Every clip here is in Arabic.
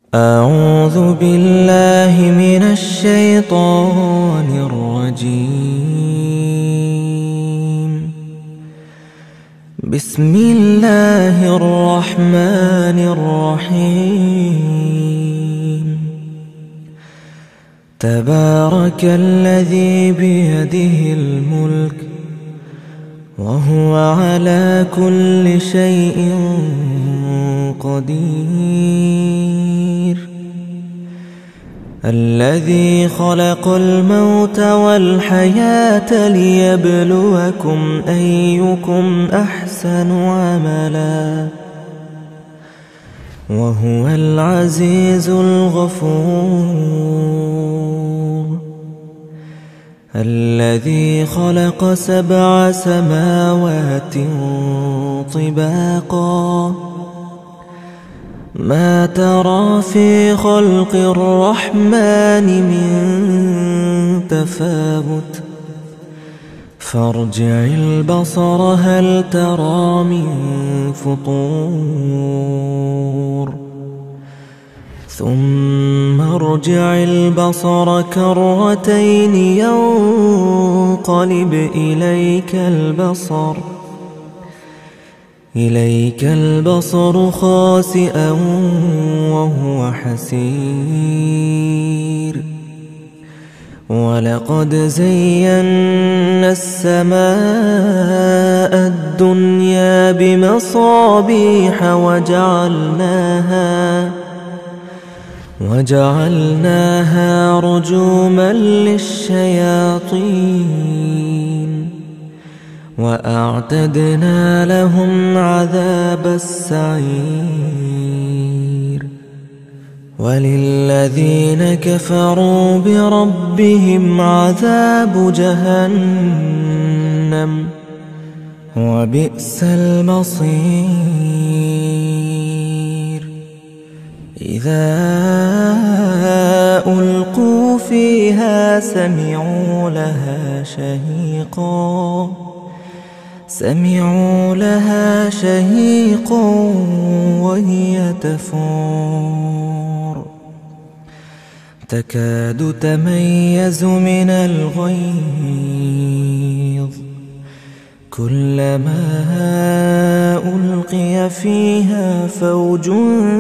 أعوذ بالله من الشيطان الرجيم. بسم الله الرحمن الرحيم. تبارك الذي بيده الملك وهو على كل شيء قدير. الذي خلق الموت والحياة ليبلوكم أيكم أحسن عملا وهو العزيز الغفور. الذي خلق 7 سماوات طباقا ما ترى في خلق الرحمن من تفاوت فارجع البصر هل ترى من فطور ثم ارجع البصر كرتين ينقلب إليك البصر خاسئا وهو حسير. ولقد زينا السماء الدنيا بمصابيح وجعلناها رجوما للشياطين وأعتدنا لهم عذاب السعير. وللذين كفروا بربهم عذاب جهنم وبئس المصير. إذا ألقوا فيها سمعوا لها شهيقا وهي تفور تكاد تميز من الغيظ كلما ألقي فيها فوج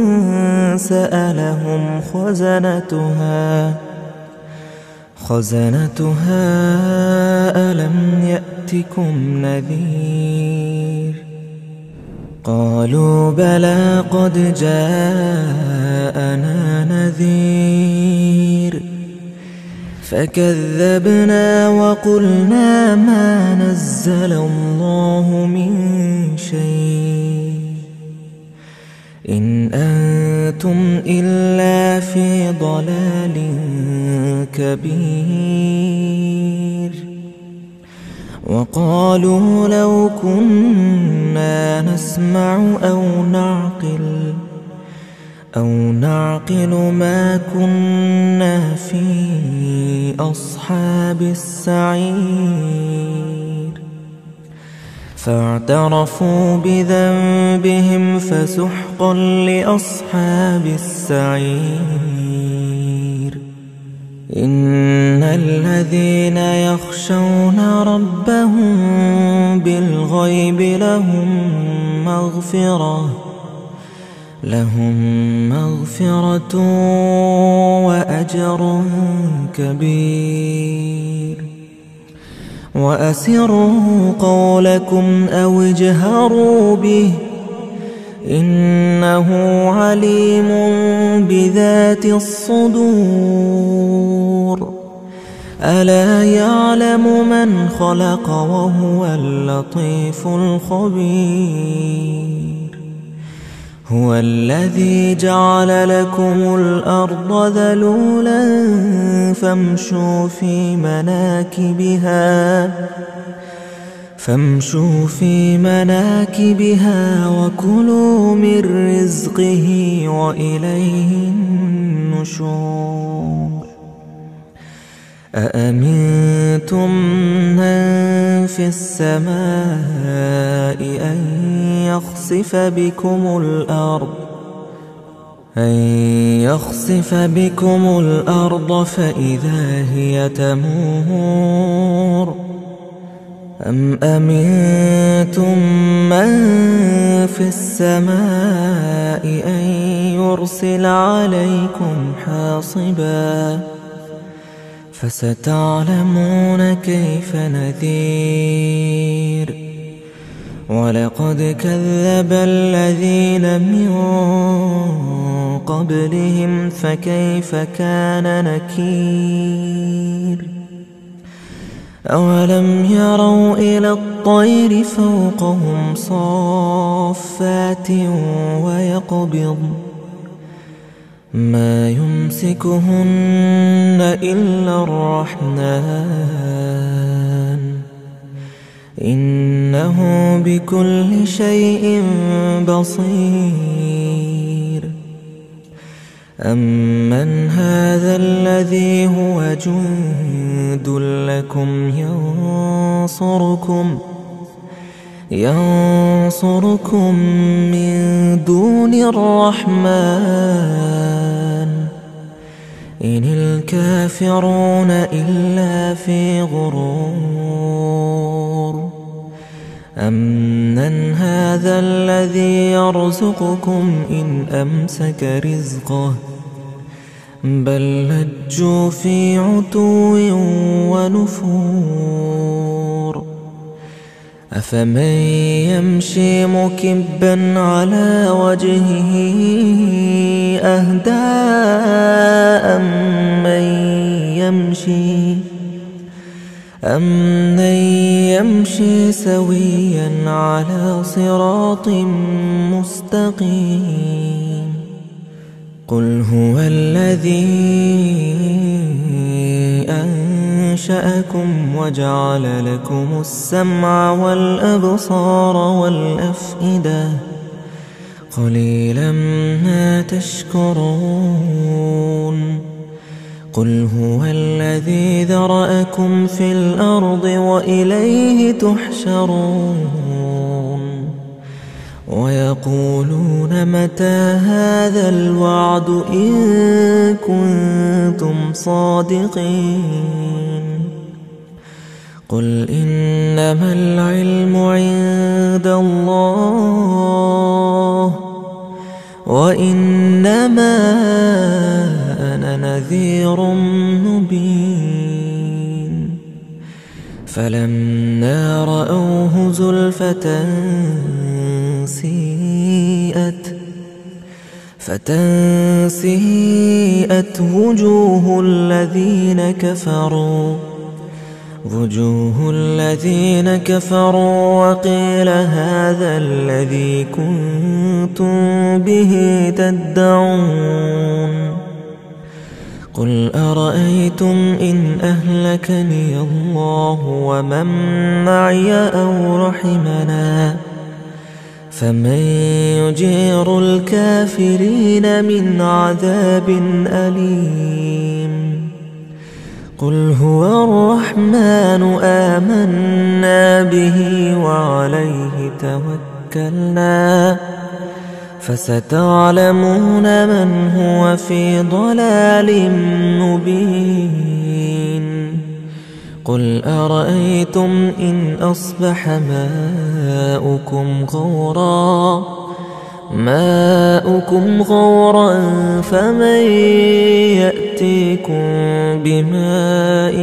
سألهم خزنتها ألم يأتكم نذير. قالوا بلى قد جاءنا نذير فكذبنا وقلنا ما نزل الله من شيء إن أنتم إلا في ضلال كبير. وقالوا لو كنا نسمع أو نعقل ما كنا في أصحاب السعير. فاعترفوا بذنبهم فسحقا لأصحاب السعير. إن الذين يخشون ربهم بالغيب لهم مغفرة وأجر كبير. وأسروا قولكم أو اجهروا به إنه عليم بذات الصدور. ألا يعلم من خلق وهو اللطيف الخبير. هو الذي جعل لكم الأرض ذلولا فامشوا في مناكبها وكلوا من رزقه وإليه النشور. أأمنتم من في السماء أن يخسف بكم الأرض أن يخسف بكم الأرض فإذا هي تمور أم أمنتم من في السماء أن يرسل عليكم حاصبا فستعلمون كيف نذير ولقد كذب الذين من قبلهم فكيف كان نكير أولم يروا إلى الطير فوقهم صافات ويقبض ما يمسكهن إلا الرحمن إنه بكل شيء بصير أمن هذا الذي هو جند لكم ينصركم من دون الرحمن إن الكافرون إلا في غرور أمن هذا الذي يرزقكم إن أمسك رزقه بل لجوا في عتو ونفور أفمن يمشي مكبا على وجهه أهدى أمن يمشي سويا على صراط مستقيم قل هو الذي أنشأكم وجعل لكم السمع والأبصار والأفئدة قليلا ما تشكرون قل هو الذي ذرأكم في الأرض وإليه تحشرون ويقولون متى هذا الوعد إن كنتم صادقين قل إنما العلم عند الله وإنما أنا نذير مبين فلما رأوه زلفة سيئت وجوه الذين كفروا وقيل هذا الذي كنتم به تدعون قل أرأيتم إن أهلكني الله ومن معي أو رحمنا فمن يجير الكافرين من عذاب أليم قل هو الرحمن آمنا به وعليه توكلنا فستعلمون من هو في ضلال مبين قل أرأيتم إن أصبح ماؤكم غورا فمن يأتيكم بماء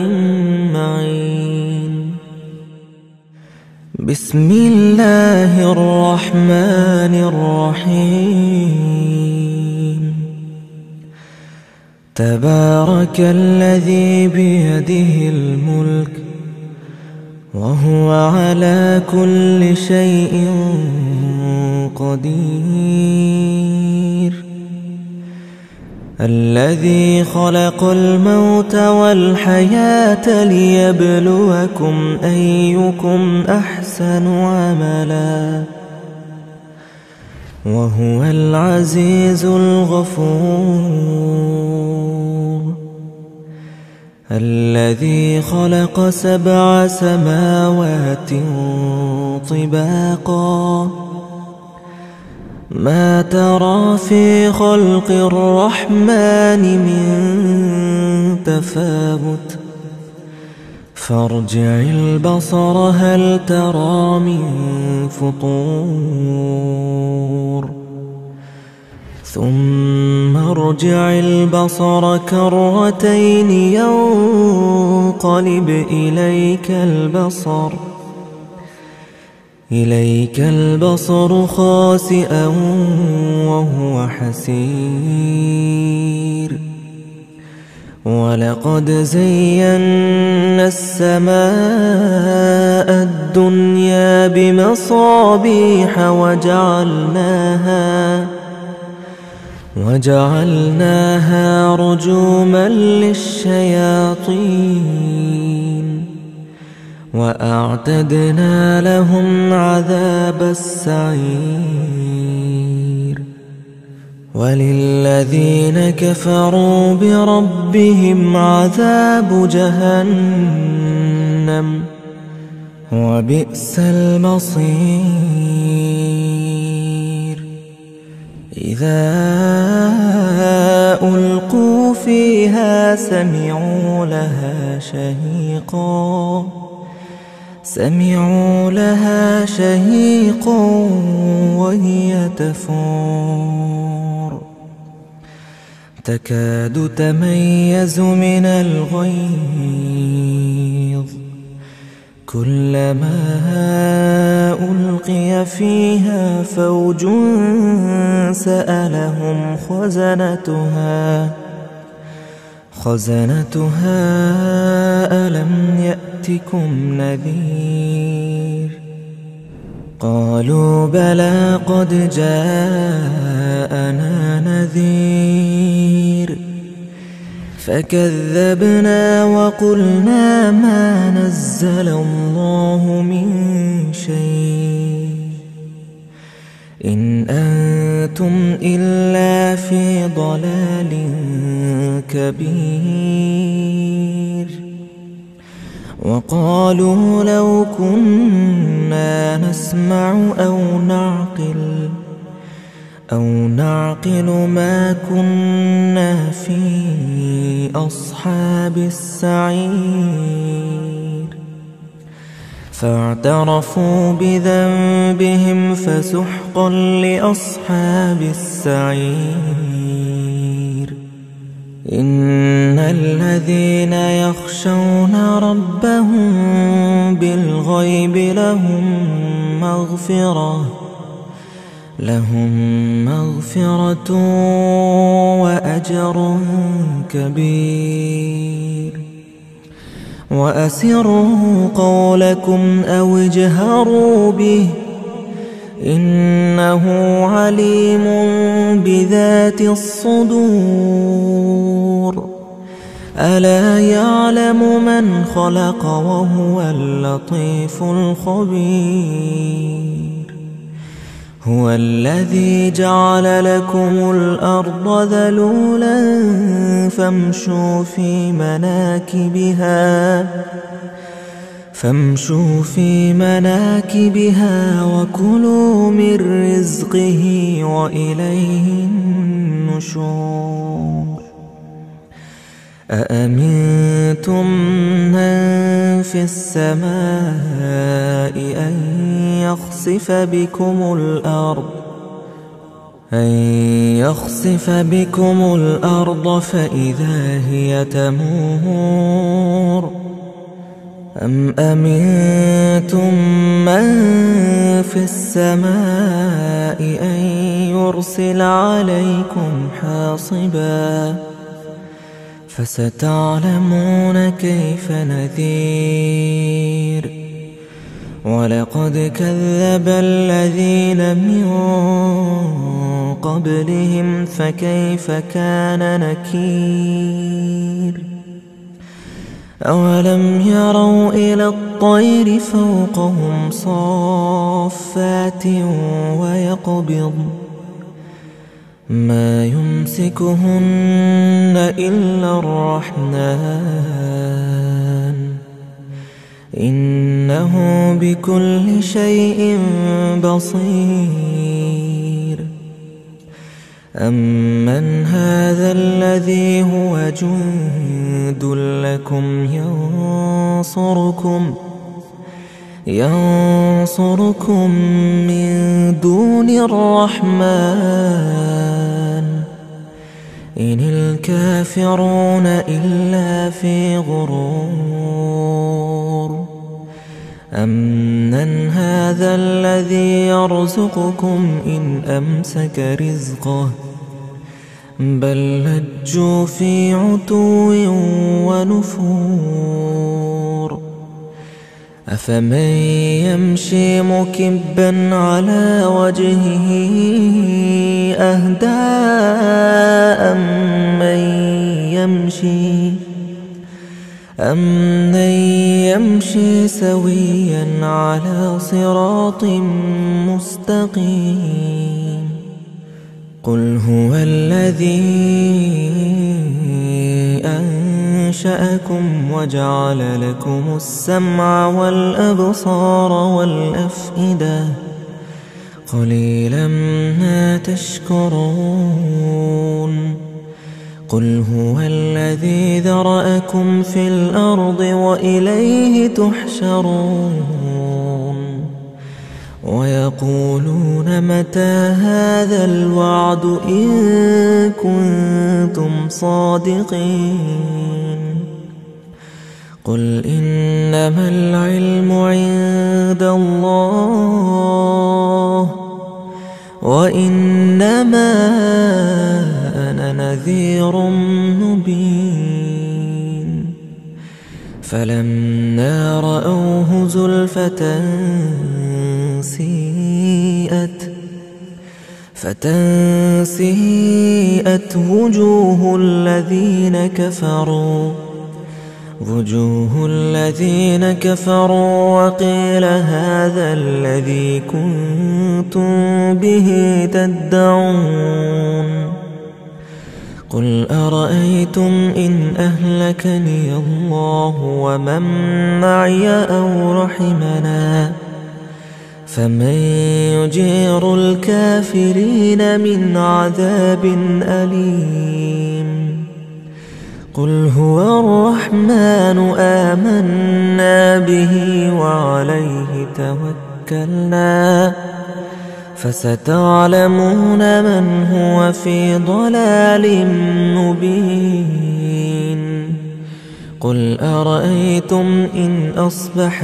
معين بسم الله الرحمن الرحيم تبارك الذي بيده الملك وهو على كل شيء قدير الذي خلق الموت والحياة ليبلوكم أيكم أحسن عملا وهو العزيز الغفور الذي خلق 7 سماوات طباقا ما ترى في خلق الرحمن من تفاوت فارجع البصر هل ترى من فطور ثم ارجع البصر كرتين ينقلب إليك البصر خاسئا وهو حسير ولقد زينا السماء الدنيا بمصابيح وجعلناها رجوما للشياطين وأعتدنا لهم عذاب السعير وللذين كفروا بربهم عذاب جهنم وبئس المصير إذا ألقوا فيها سمعوا لها شهيقا وهي تفور تكاد تميز من الغيظ كلما ألقي فيها فوج سألهم خزنتها ألم يأتكم نذير قالوا بلى قد جاءنا نذير فكذبنا وقلنا ما نزل الله من شيء إن أنتم إلا في ضلال كبير وقالوا لو كنا نسمع أو نعقل ما كنا في أصحاب السعير فاعترفوا بذنبهم فسحقا لأصحاب السعير إن الذين يخشون ربهم بالغيب لهم مغفرة وأجر كبير وأسروا قولكم أو اجهروا به إنه عليم بذات الصدور ألا يعلم من خلق وهو اللطيف الخبير هو الذي جعل لكم الأرض ذلولا فامشوا في مناكبها وكلوا من رزقه وإليه النشور أأمنتم من في السماء أن يخسف بكم الأرض فإذا هي تمور أم أمنتم من في السماء أن يرسل عليكم حاصبا فستعلمون كيف نذير ولقد كذب الذين من قبلهم فكيف كان نكير أولم يروا إلى الطير فوقهم صافات ويقبض ما يمسكهن إلا الرحمن إنه بكل شيء بصير أمن هذا الذي هو جند لكم ينصركم من دون الرحمن إن الكافرون إلا في غرور أمن هذا الذي يرزقكم إن أمسك رزقه بل لجوا في عتو ونفور أفمن يمشي مكبا على وجهه أهدى أمن يمشي سويا على صراط مستقيم قل هو الذي أنشأكم وجعل لكم السمع والأبصار والأفئدة قليلا ما تشكرون قل هو الذي ذرأكم في الأرض وإليه تحشرون ويقولون متى هذا الوعد إن كنتم صادقين قل إنما العلم عند الله وإنما أنا نذير مبين فلما رأوه زلفة سيئت وجوه الذين كفروا وقيل هذا الذي كنتم به تدعون قل أرأيتم إن أهلكني الله ومن معي أو رحمنا فمن يجير الكافرين من عذاب أليم قل هو الرحمن آمنا به وعليه توكلنا فستعلمون من هو في ضلال مبين قل أرأيتم إن أصبح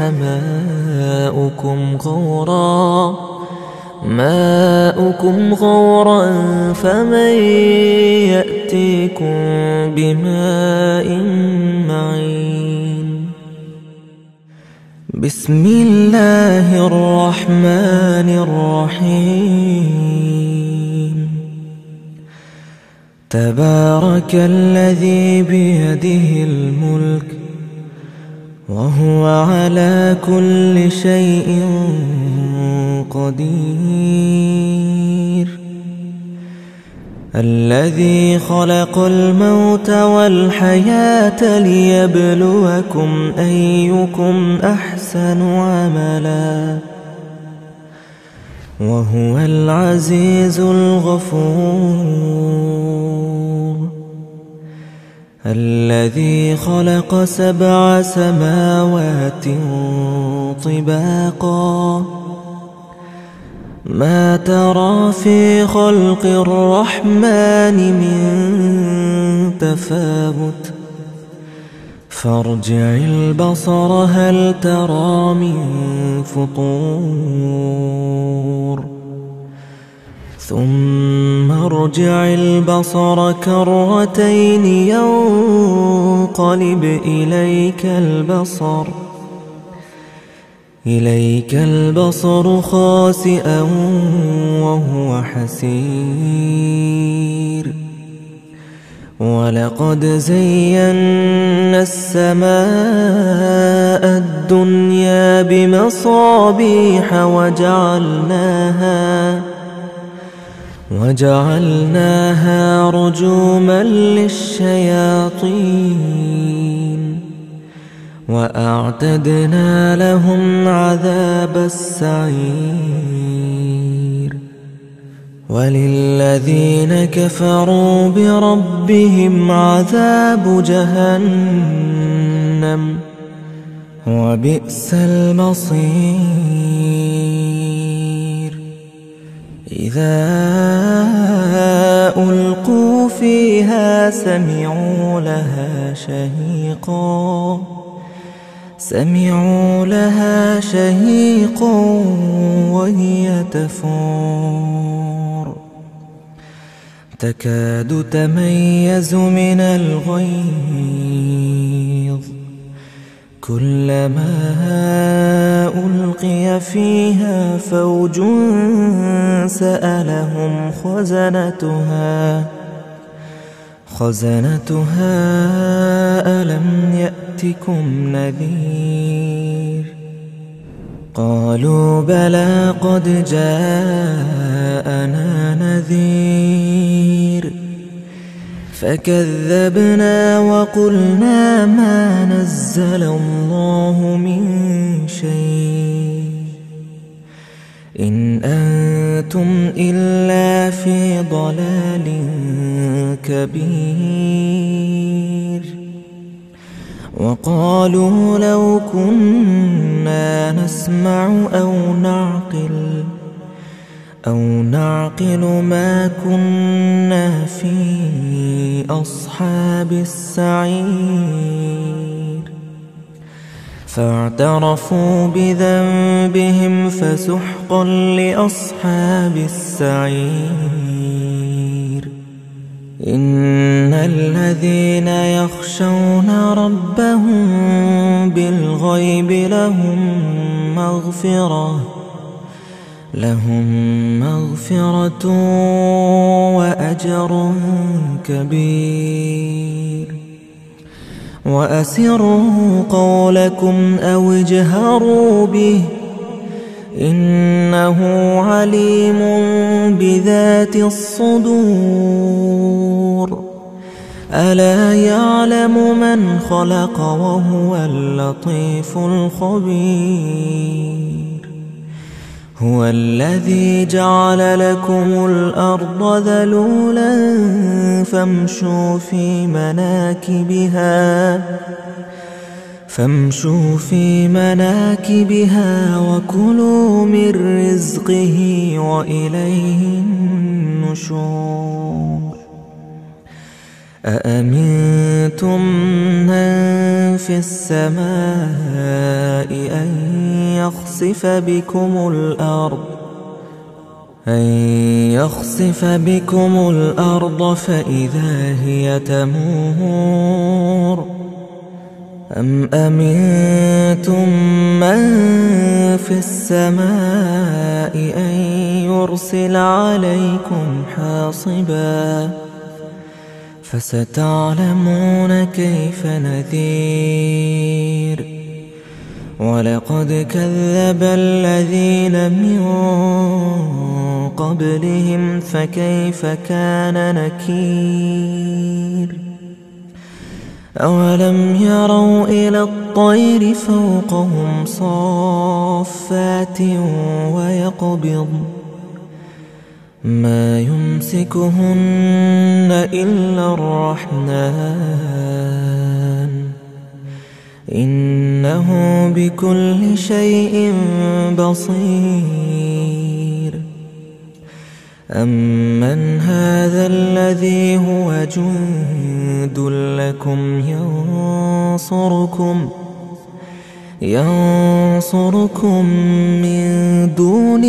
ماؤكم غورا فمن يأتيكم بماء معين بسم الله الرحمن الرحيم تبارك الذي بيده الملك وهو على كل شيء قدير الذي خلق الموت والحياة ليبلوكم أيكم أحسن عملا وهو العزيز الغفور الذي خلق 7 سماوات طباقا ما ترى في خلق الرحمن من تفاوت فارجع البصر هل ترى من فطور ثم ارجع البصر كرتين ينقلب إليك البصر خاسئا وهو حسير ولقد زينا السماء الدنيا بمصابيح وجعلناها رجوما للشياطين وأعتدنا لهم عذاب السعير وللذين كفروا بربهم عذاب جهنم وبئس المصير. إذا ألقوا فيها سمعوا لها شهيقا وهي تفور تكاد تميز من الغيظ كلما ألقي فيها فوج سألهم خزنتها ألم يأتكم نذير؟ قالوا بلى قد جاءنا نذير فكذبنا وقلنا ما نزل الله من شيء إن أنتم إلا في ضلال كبير. وقالوا لو كنا نسمع أو نعقل ما كنا في أصحاب السعير فاعترفوا بذنبهم فسحقا لأصحاب السعير. إن الذين يخشون ربهم بالغيب لهم مغفرة وأجر كبير. وأسروا قولكم أو اجهروا به إنه عليم بذات الصدور. ألا يعلم من خلق وهو اللطيف الخبير. هو الذي جعل لكم الأرض ذلولا فامشوا في مناكبها وكلوا من رزقه وإليه النشور. أأمنتم من في السماء أن يخسف بكم الأرض فإذا هي تمور أم أمنتم من في السماء أن يرسل عليكم حاصبا فستعلمون كيف نذير. ولقد كذب الذين من قبلهم فكيف كان نكير. أولم يروا إلى الطير فوقهم صافات ويقبض ما يمسكهن إلا الرحمن إنه بكل شيء بصير. أمن هذا الذي هو جند لكم ينصركم من دون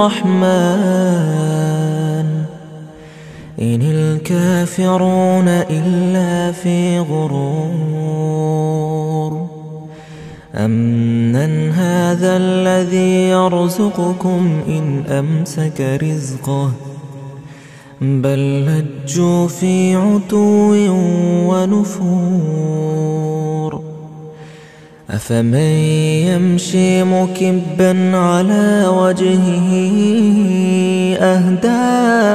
الرحمن إن الكافرون إلا في غرور. أمن هذا الذي يرزقكم إن أمسك رزقه بل لجوا في عتو ونفور. أفمن يمشي مكبا على وجهه أهدى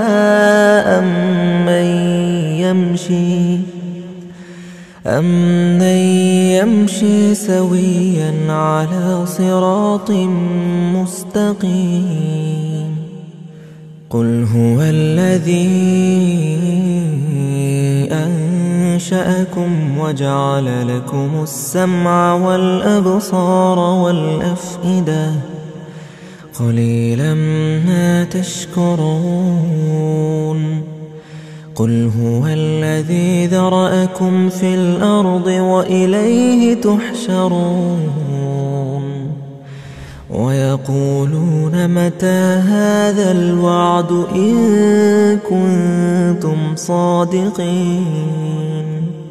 أمن يمشي سويا على صراط مستقيم. قل هو الذي أنشأكم وجعل لكم السمع والأبصار والأفئدة قليلا ما تشكرون قل هو الذي ذرأكم في الأرض وإليه تحشرون ويقولون متى هذا الوعد إن كنتم صادقين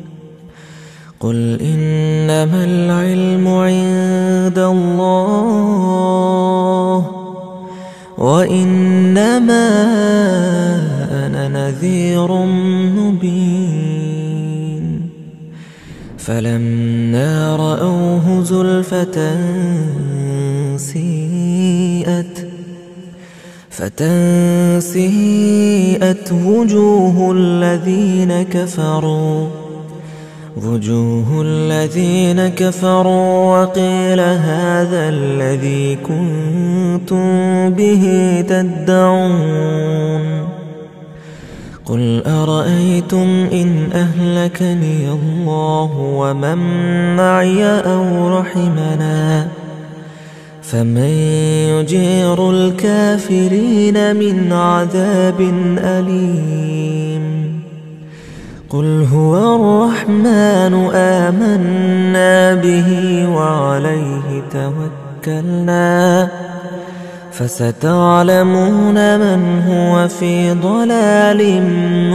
قل إنما العلم عند الله وإنما أنا نذير مبين فلما رأوه زلفة سيئت وجوه الذين كفروا وقيل هذا الذي كنتم به تدعون قل أرأيتم إن أهلكني الله ومن معي أو رحمنا فمن يجير الكافرين من عذاب أليم قل هو الرحمن آمنا به وعليه توكلنا فستعلمون من هو في ضلال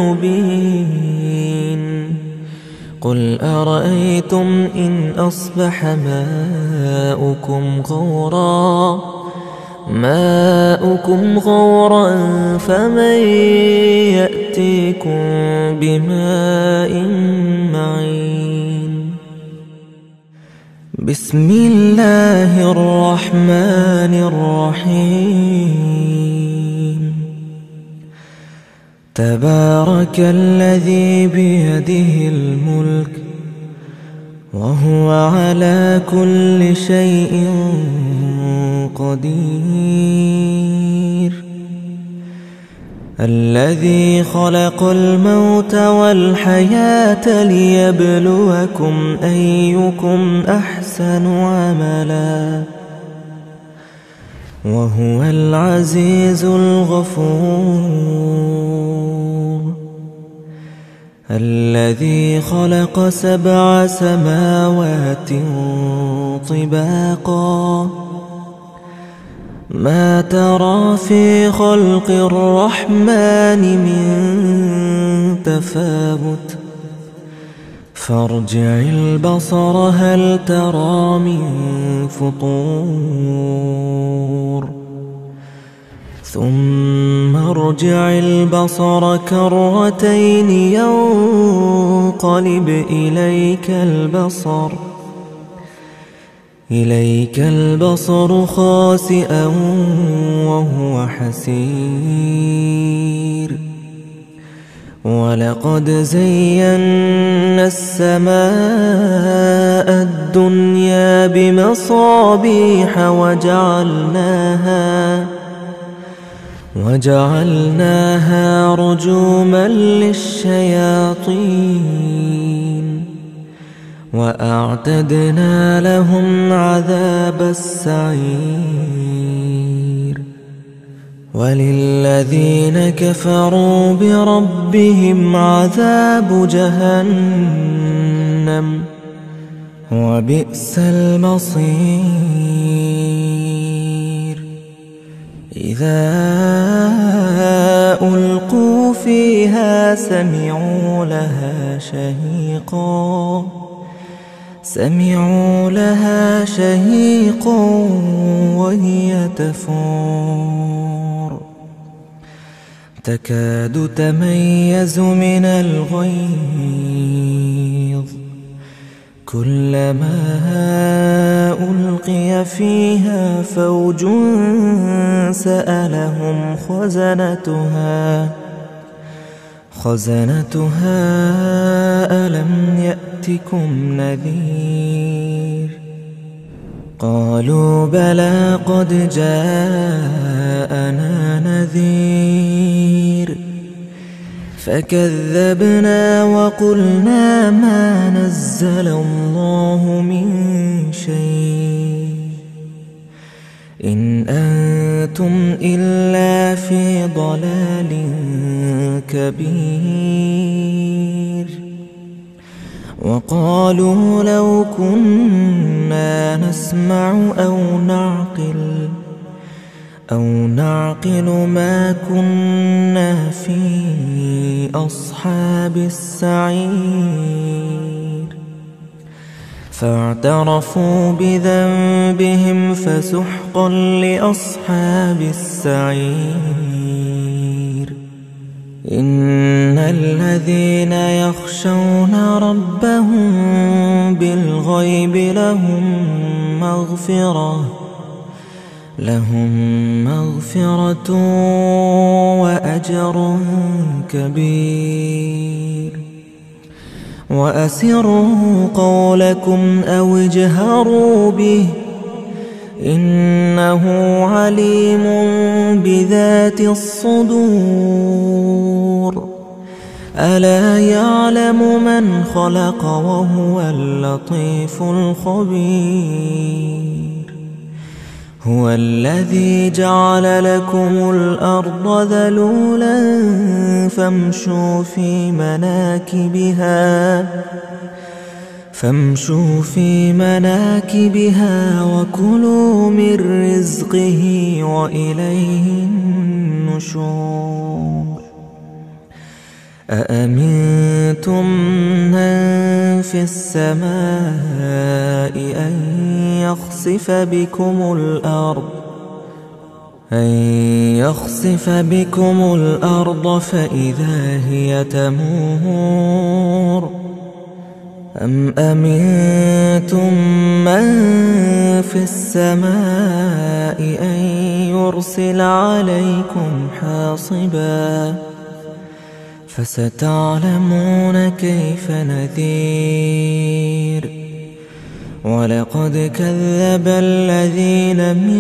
مبين قل أرأيتم إن أصبح ماؤكم غورا فمن يأتيكم بماء معين بسم الله الرحمن الرحيم تبارك الذي بيده الملك وهو على كل شيء قدير الذي خلق الموت والحياة ليبلوكم أيكم أحسن عملا وهو العزيز الغفور الذي خلق 7 سماوات طباقا ما ترى في خلق الرحمن من تفاوت فارجع البصر هل ترى من فطور ثم ارجع البصر كرتين ينقلب إليك البصر خاسئا وهو حسير ولقد زينا السماء الدنيا بمصابيح وجعلناها رجوما للشياطين وأعتدنا لهم عذاب السعير وللذين كفروا بربهم عذاب جهنم وبئس المصير إذا ألقوا فيها سمعوا لها شهيقا وهي تفور تكاد تميز من الغيظ كلما ألقي فيها فوج سألهم خزنتها ألم يأتكم نذير قال قالوا بلى قد جاءنا نذير فكذبنا وقلنا ما نزل الله من شيء إن أنتم إلا في ضلال كبير وقالوا لو كنا نسمع أو نعقل ما كنا في أصحاب السعير فاعترفوا بذنبهم فسحقا لأصحاب السعير إن الذين يخشون ربهم بالغيب لهم مغفرة وأجر كبير وأسروا قولكم أو اجهروا به إنه عليم بذات الصدور ألا يعلم من خلق وهو اللطيف الخبير هو الذي جعل لكم الأرض ذلولا فامشوا في مناكبها وكلوا من رزقه وإليه النشور أأمنتم من في السماء أن يخسف بكم الأرض فإذا هي تمور أم أمنتم من في السماء أن يرسل عليكم حاصبا فستعلمون كيف نذير ولقد كذب الذين من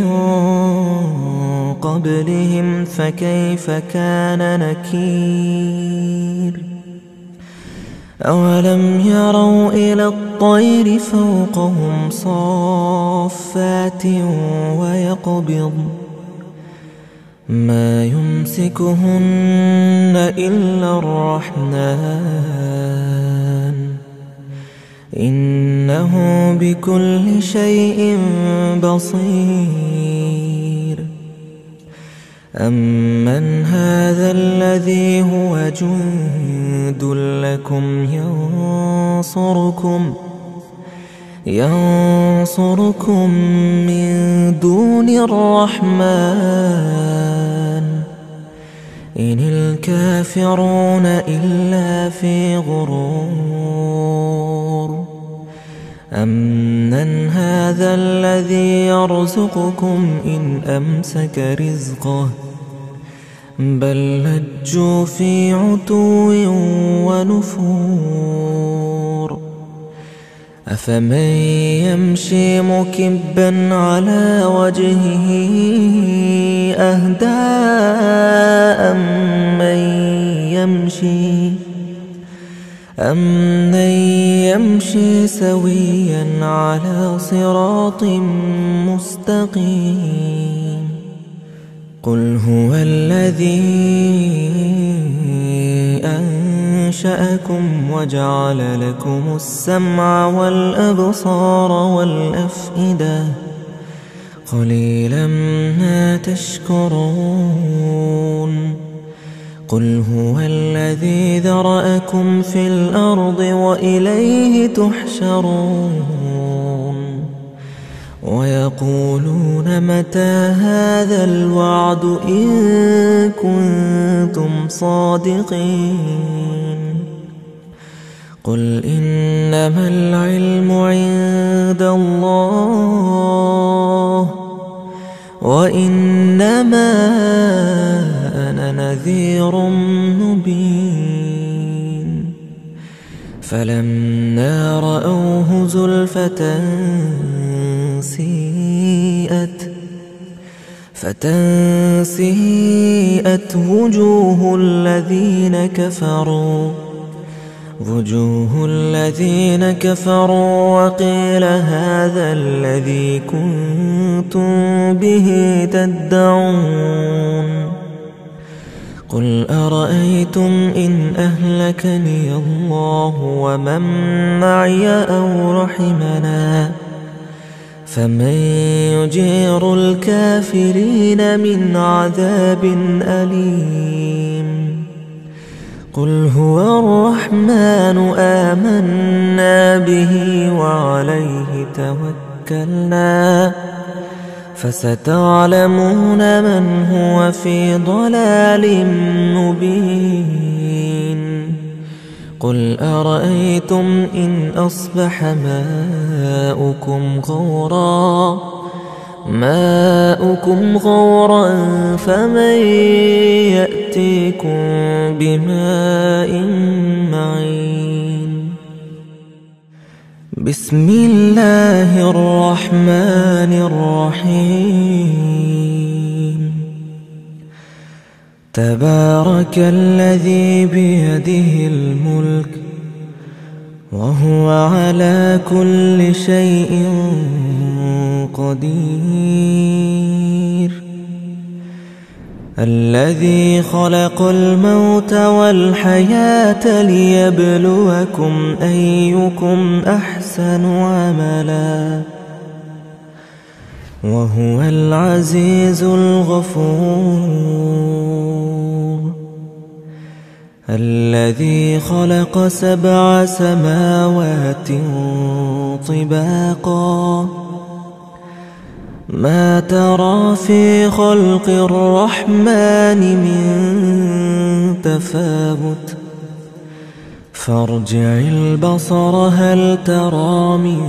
قبلهم فكيف كان نكير أولم يروا إلى الطير فوقهم صافات ويقبض ما يمسكهن إلا الرحمن إنه بكل شيء بصير أمن هذا الذي هو جند لكم ينصركم من دون الرحمن إن الكافرون إلا في غرور أمن هذا الذي يرزقكم إن أمسك رزقه بل لجوا في عتو ونفور أفمن يمشي مكبا على وجهه أهدى أمن يمشي سويا على صراط مستقيم قل هو الذي أنشأكم وجعل لكم السمع والأبصار والأفئدة قليلا ما تشكرون قل هو الذي ذرأكم في الأرض وإليه تحشرون ويقولون متى هذا الوعد إن كنتم صادقين قل إنما العلم عند الله وإنما أنا نذير مبين فلما رأوه زلفة سيئة فتنسيئت وجوه الذين كفروا وقيل هذا الذي كنتم به تدعون قل أرأيتم إن أهلكني الله ومن معي أو رحمنا فمن يجير الكافرين من عذاب أليم قل هو الرحمن آمنا به وعليه توكلنا فستعلمون من هو في ضلال مبين قل أرأيتم إن أصبح ماؤكم غورا فمن يأتيكم بماء معين بسم الله الرحمن الرحيم تبارك الذي بيده الملك وهو على كل شيء قدير الذي خلق الموت والحياة ليبلوكم أيكم أحسن عملا وهو العزيز الغفور الذي خلق 7 سماوات طباقا ما ترى في خلق الرحمن من تفاوت فارجع البصر هل ترى من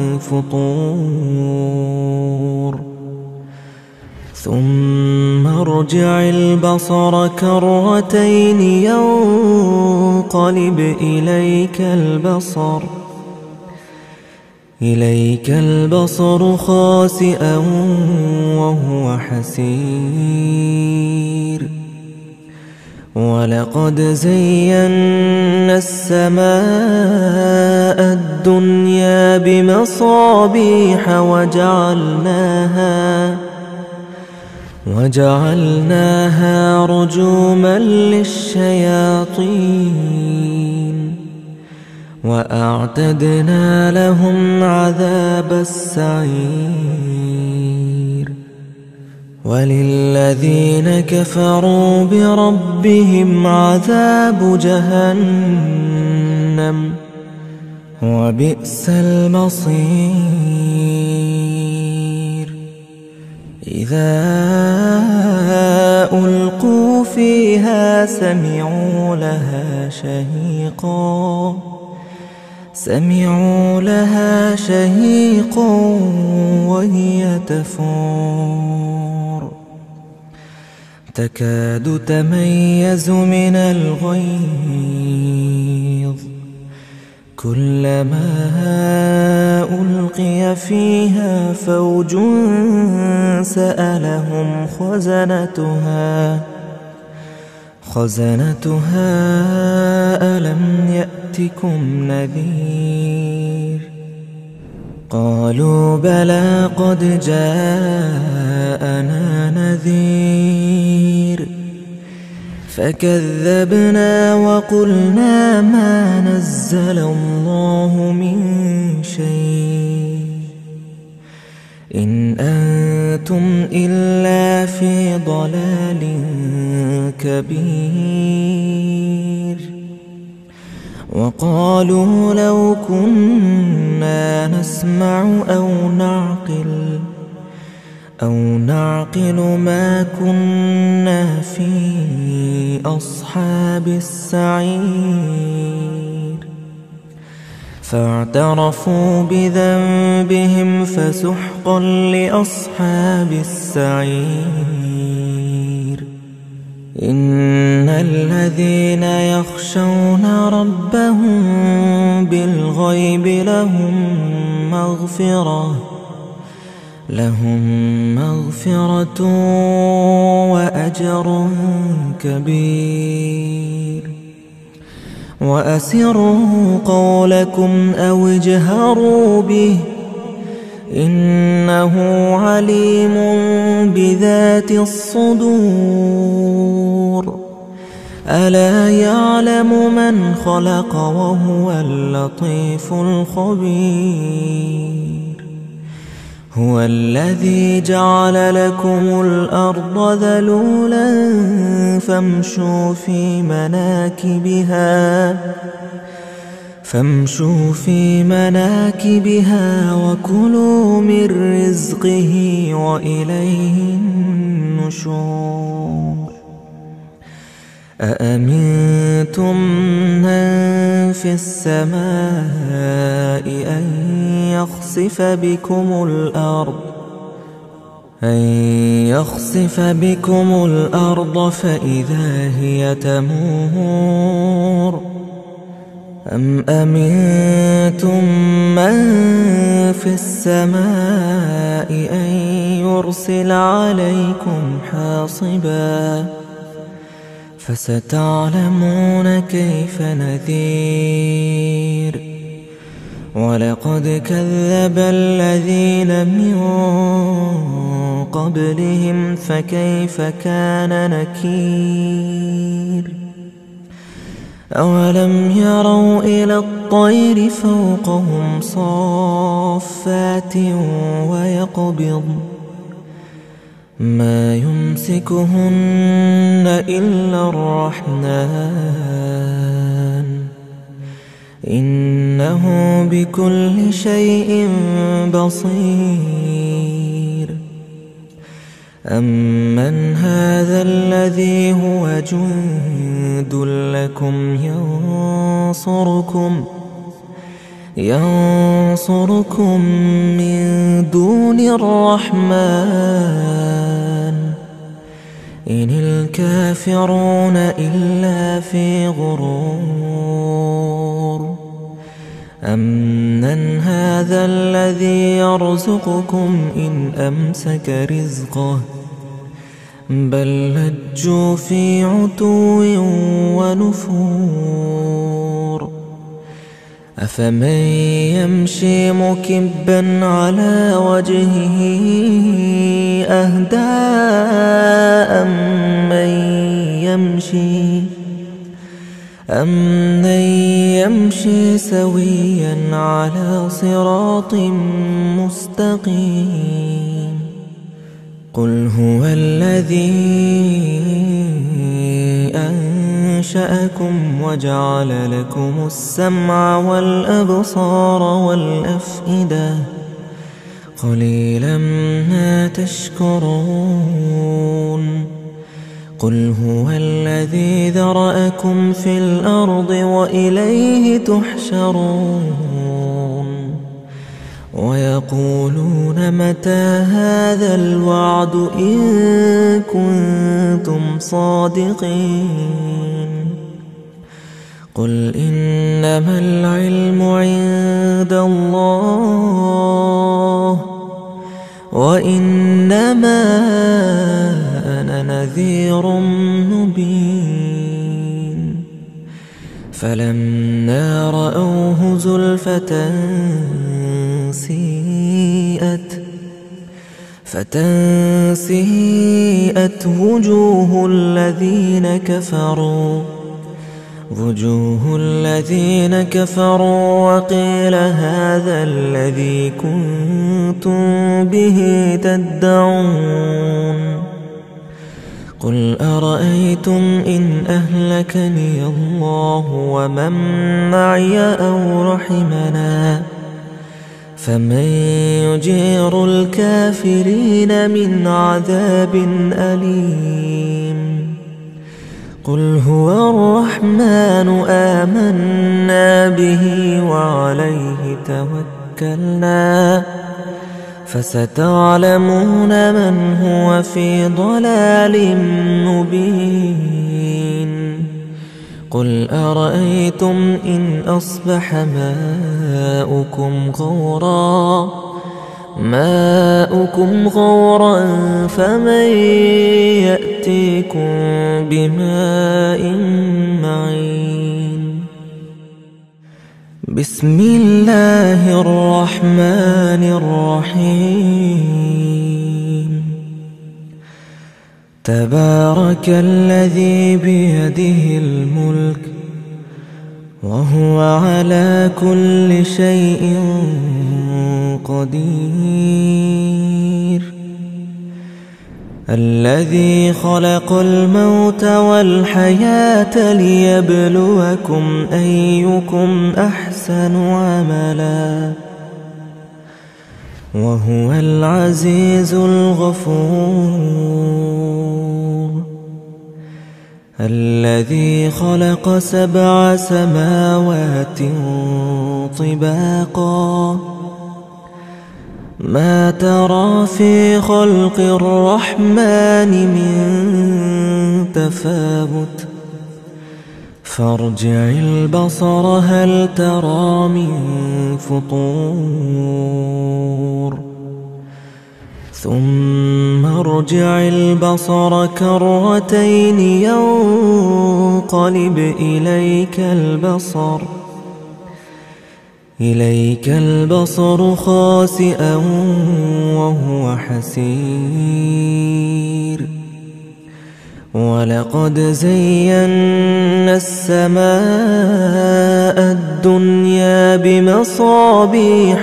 فطور ثم ارجع البصر كرتين ينقلب إليك البصر خاسئا وهو حسير ولقد زينا السماء الدنيا بمصابيح وجعلناها رجوما للشياطين وأعتدنا لهم عذاب السعير وللذين كفروا بربهم عذاب جهنم وبئس المصير إذا ألقوا فيها سمعوا لها شهيقا وهي تفور تكاد تميز من الغيظ كلما ألقي فيها فوج سألهم خزنتها ألم يأتكم نذير قالوا بلى قد جاءنا نذير فكذبنا وقلنا ما نزل الله من شيء إن أنتم إلا في ضلال كبير وقالوا لو كنا نسمع أو نعقل ما كنا في أصحاب السعير فاعترفوا بذنبهم فسحقا لأصحاب السعير إن الذين يخشون ربهم بالغيب لهم مغفرة وأجر كبير. وأسروا قولكم أو اجهروا به إنه عليم بذات الصدور. ألا يعلم من خلق وهو اللطيف الخبير. هو الذي جعل لكم الأرض ذلولا فامشوا في مناكبها وكلوا من رزقه وإليه النشور. أأمنتم من في السماء أن يخسف بكم الأرض فإذا هي تمور. أم أمنتم من في السماء أن يرسل عليكم حاصبا فستعلمون كيف نذير. ولقد كذب الذين من قبلهم فكيف كان نكير. أولم يروا إلى الطير فوقهم صافات ويقبض ما يمسكهن إلا الرحمن إنه بكل شيء بصير. أمن هذا الذي هو جند لكم ينصركم من دون الرحمن إن الكافرون إلا في غرور. أمن هذا الذي يرزقكم إن أمسك رزقه بل لجوا في عتو ونفور. أفمن يمشي مكبا على وجهه أهدى أمن يمشي سويا على صراط مستقيم. قل هو الذي أنشأكم وجعل لكم السمع والأبصار والأفئدة قليلا ما تشكرون. قل هو الذي ذرأكم في الأرض وإليه تحشرون. ويقولون متى هذا الوعد إن كنتم صادقين. قل إنما العلم عند الله وإنما أنا نذير مبين. فلما رأوه زلفة سيئت وجوه الذين كفروا وقيل هذا الذي كنتم به تدعون. قل أرأيتم إن أهلكني الله ومن معي أو رحمنا فمن يجير الكافرين من عذاب أليم. قل هو الرحمن آمنا به وعليه توكلنا فستعلمون من هو في ضلال مبين. قل أرأيتم إن أصبح ماؤكم غورا ماؤكم غورا فمن يأتيكم بماء معين. بسم الله الرحمن الرحيم. تبارك الذي بيده الملك وهو على كل شيء قدير. الذي خلق الموت والحياة ليبلوكم أيكم أحسن عملا وهو العزيز الغفور. الذي خلق 7 سماوات طباقا ما ترى في خلق الرحمن من تفاوت فارجع البصر هل ترى من فطور ثم ارجع البصر كرتين ينقلب إليك البصر خاسئا وهو حسير. ولقد زينا السماء الدنيا بمصابيح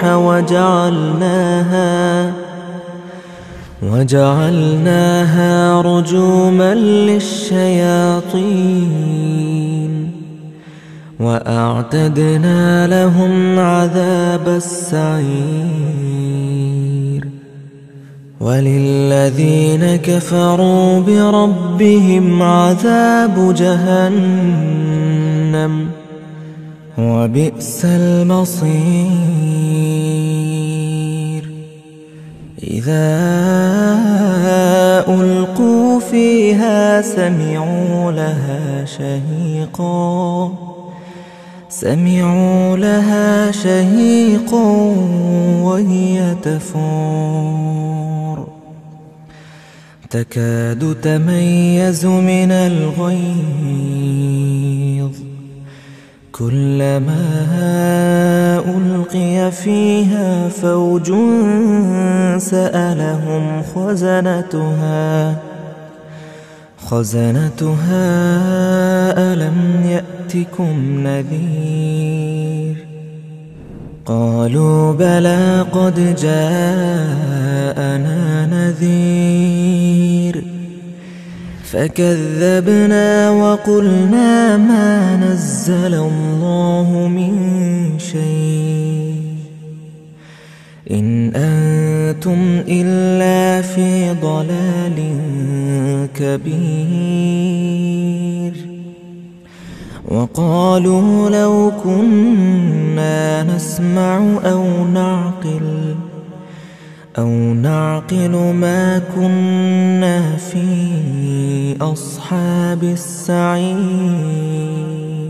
وجعلناها رجوما للشياطين وأعتدنا لهم عذاب السعير. وللذين كفروا بربهم عذاب جهنم وبئس المصير. إذا ألقوا فيها سمعوا لها شهيقا وهي تفور تكاد تميز من الغيظ كلما ألقي فيها فوج سألهم خزنتها ألم يأتكم نذير قالوا بلى قد جاءنا نذير فكذبنا وقلنا ما نزل الله من شيء إن أنتم إلا في ضلال كبير. وقالوا لو كنا نسمع أو نعقل ما كنا في أصحاب السعير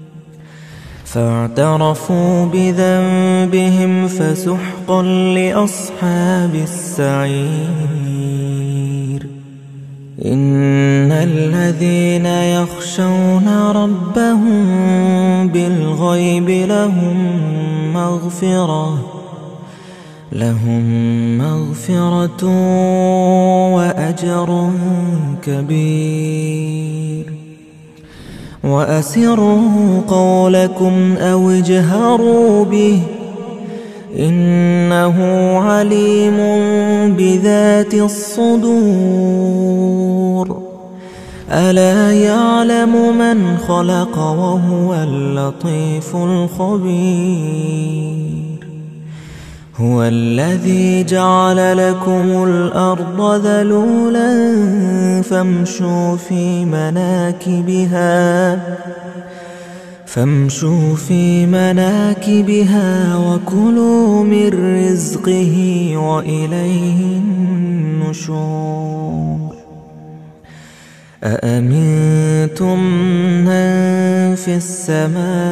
فاعترفوا بذنبهم فسحقا لأصحاب السعير. إن الذين يخشون ربهم بالغيب لهم مغفرة وأجر كبير. وأسروا قولكم أو اجهروا به إنه عليم بذات الصدور. ألا يعلم من خلق وهو اللطيف الخبير. هو الذي جعل لكم الأرض ذلولا فامشوا في مناكبها وكلوا من رزقه وإليه النشور. أأمنتم من في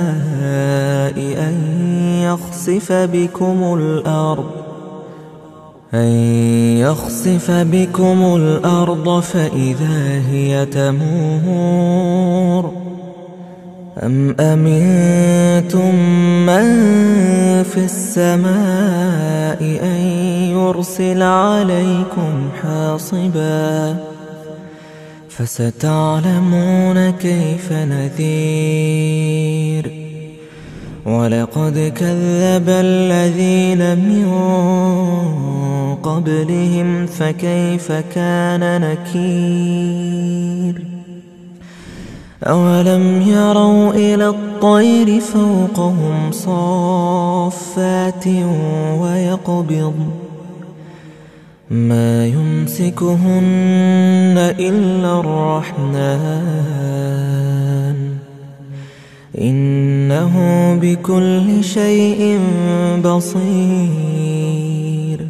السماء أن يخسف بكم الأرض أن يخسف بكم الأرض فإذا هي تمور أم أمنتم من في السماء أن يرسل عليكم حاصبا فستعلمون كيف نذير ولقد كذب الذين من قبلهم فكيف كان نكير أولم يروا إلى الطير فوقهم صافات ويقبض ما يمسكهن إلا الرحمن إنه بكل شيء بصير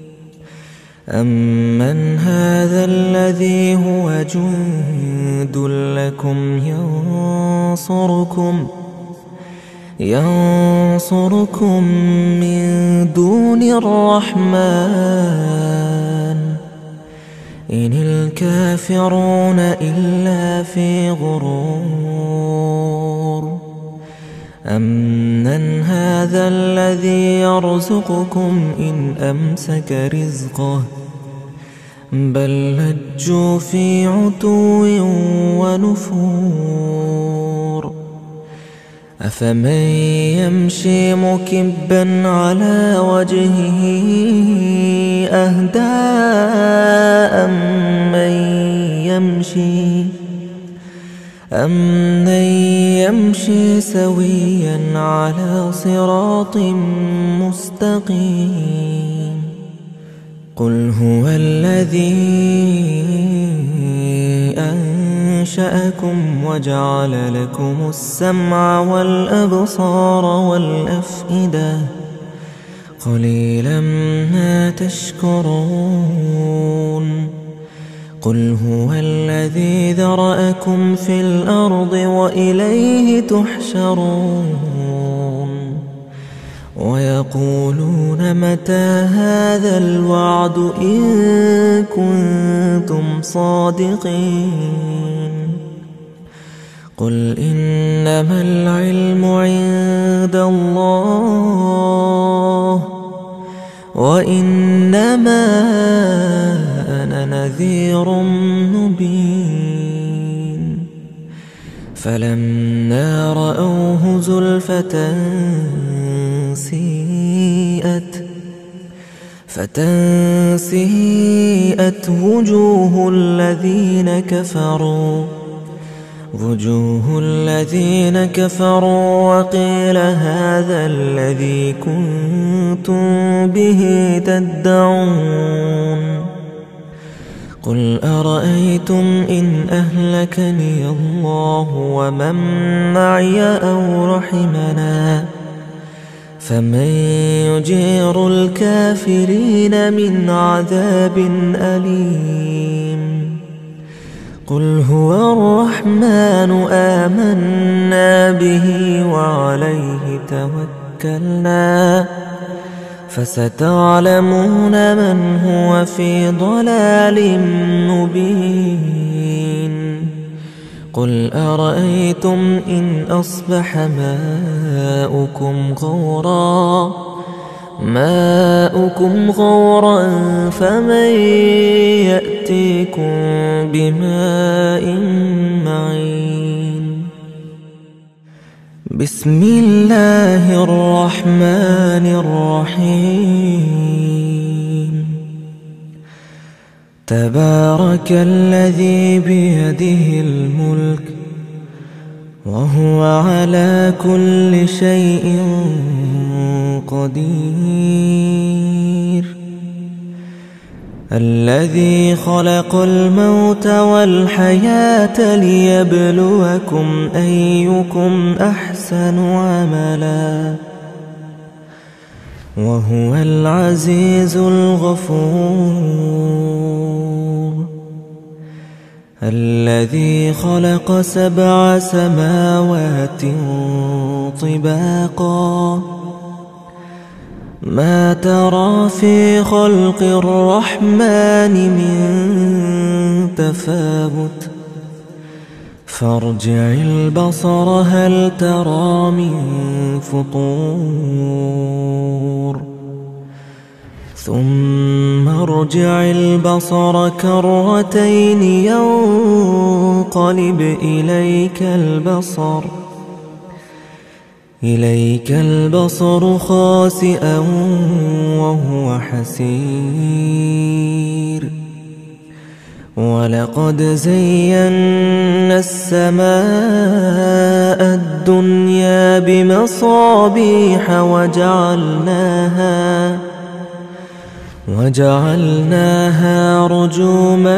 أمن هذا الذي هو جند لكم ينصركم من دون الرحمن إن الكافرون إلا في غرور أمن هذا الذي يرزقكم إن أمسك رزقه بل لجوا في عتو ونفور أفمن يمشي مكبا على وجهه أهدى أمن يمشي سويا على صراط مستقيم قل هو الذي أنشأكم وجعل لكم السمع والأبصار والأفئدة قليلا ما تشكرون قل هو الذي ذرأكم في الأرض وإليه تحشرون ويقولون متى هذا الوعد إن كنتم صادقين قل إنما العلم عند الله وإنما أنا نذير مبين فلما رأوه زلفة سيئت وجوه الذين كفروا وقيل هذا الذي كنتم به تدعون قل أرأيتم إن أهلكني الله ومن معي أو رحمنا فمن يجير الكافرين من عذاب أليم قل هو الرحمن آمنا به وعليه توكلنا فستعلمون من هو في ضلال مبين قل أرأيتم إن أصبح ماؤكم غورا فمن يأتيكم بماء معين بسم الله الرحمن الرحيم تبارك الذي بيده الملك وهو على كل شيء قدير الذي خلق الموت والحياة ليبلوكم أيكم أحسن عملا وهو العزيز الغفور الذي خلق 7 سماوات طباقا ما ترى في خلق الرحمن من تفاوت فارجع البصر هل ترى من فطور ثم ارجع البصر كرتين ينقلب إليك البصر خاسئا وهو حسير ولقد زينا السماء الدنيا بمصابيح وجعلناها رجوما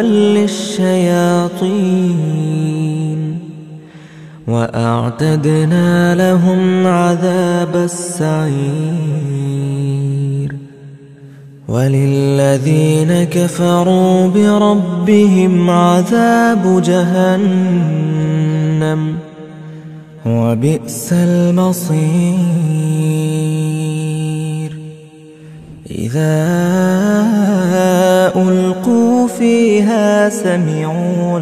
للشياطين وأعتدنا لهم عذاب السعير وللذين كفروا بربهم عذاب جهنم وبئس المصير إذا ألقوا فيها سمعوا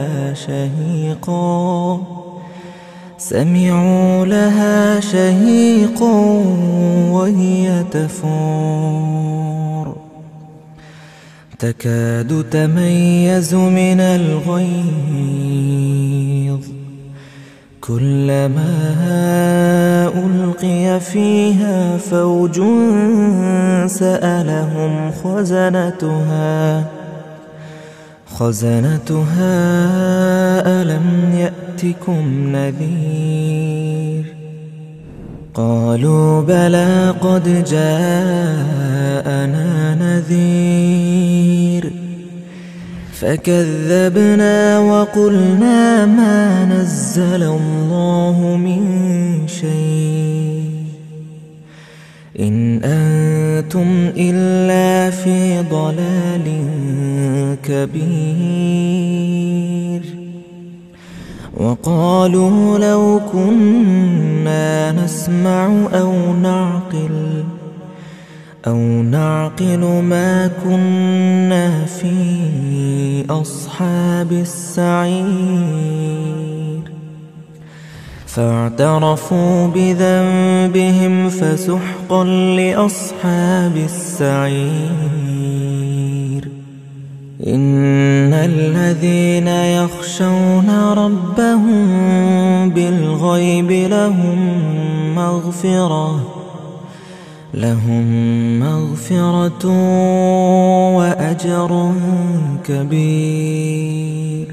لها شهيقا وهي تفور تكاد تميز من الغيظ كلما ألقي فيها فوج سألهم خزنتها ألم يأتكم نذير قالوا بلى قد جاءنا نذير فكذبنا وقلنا ما نزل الله من شيء إن أنتم إلا في ضلال كبير وقالوا لو كنا نسمع أو نعقل ما كنا في أصحاب السعير فاعترفوا بذنبهم فسحقا لأصحاب السعير إن الذين يخشون ربهم بالغيب لهم مغفرة وأجر كبير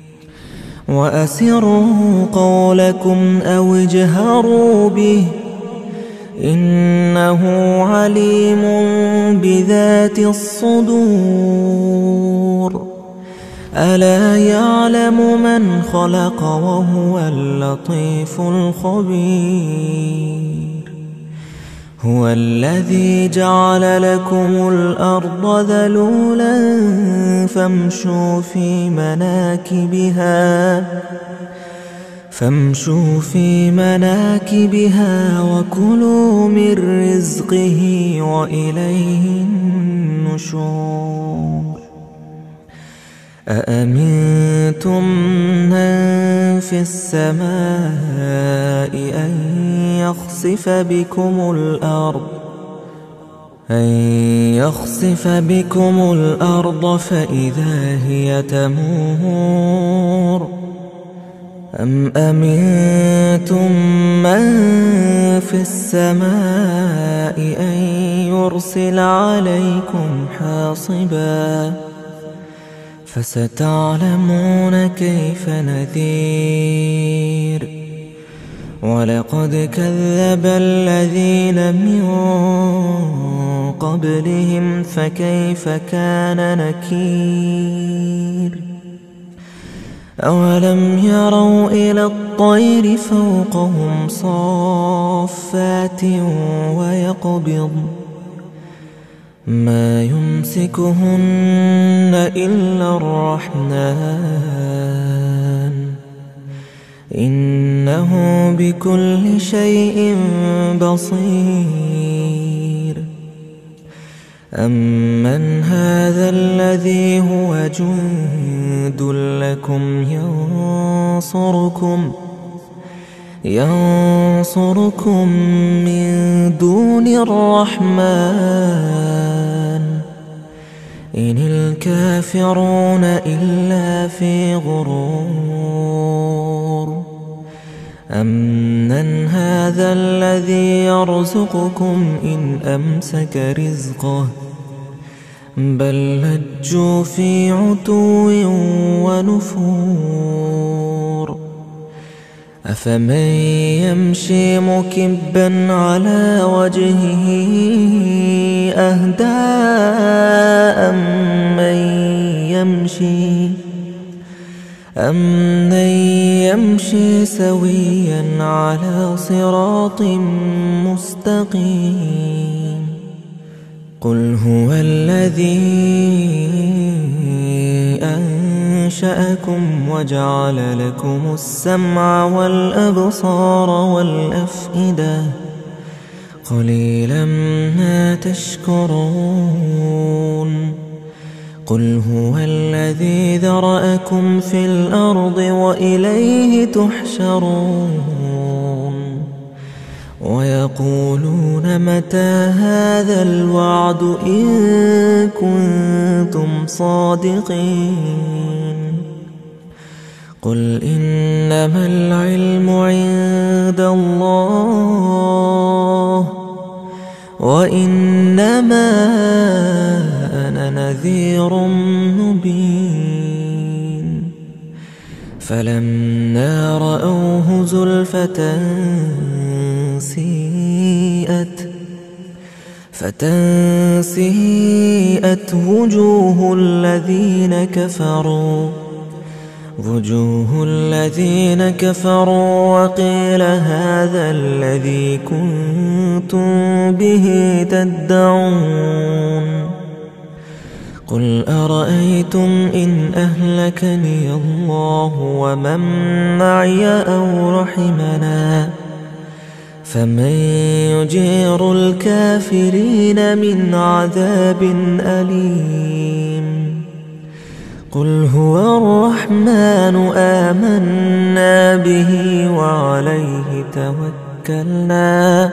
وأسروا قولكم أو اجهروا به إنه عليم بذات الصدور ألا يعلم من خلق وهو اللطيف الخبير هو الذي جعل لكم الأرض ذلولا فامشوا في مناكبها وكلوا من رزقه وإليه النشور أأمنتم من في السماء أن يخسف بكم الأرض فإذا هي تمور أم أمنتم من في السماء أن يرسل عليكم حاصبا فستعلمون كيف نذير ولقد كذب الذين من قبلهم فكيف كان نكير أولم يروا إلى الطير فوقهم صافات ويقبض ما يمسكهن إلا الرحمن إنه بكل شيء بصير أمن هذا الذي هو جند لكم ينصركم من دون الرحمن إن الكافرون إلا في غرور أمن هذا الذي يرزقكم إن أمسك رزقه بل لجوا في عتو ونفور أفمن يمشي مكبا على وجهه أهدى أمن يمشي سويا على صراط مستقيم قل هو الذي أنشأكم وجعل لكم السمع والأبصار والأفئدة قليلا ما تشكرون قل هو الذي ذرأكم في الأرض وإليه تحشرون ويقولون متى هذا الوعد إن كنتم صادقين قل إنما العلم عند الله وإنما أنا نذير مبين فلما رأوه زلفة سيئت وجوه الذين كفروا وقيل هذا الذي كنتم به تدعون قل أرأيتم إن أهلكني الله ومن معي أو رحمنا فمن يجير الكافرين من عذاب أليم قل هو الرحمن آمنا به وعليه توكلنا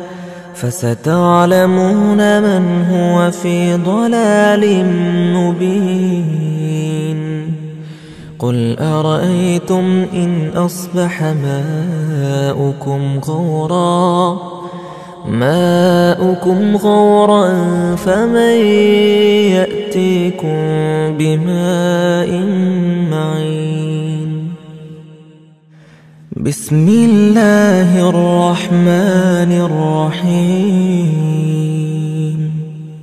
فستعلمون من هو في ضلال مبين قل أرأيتم إن أصبح ماؤكم غورا فمن يأتيكم بماء معين بسم الله الرحمن الرحيم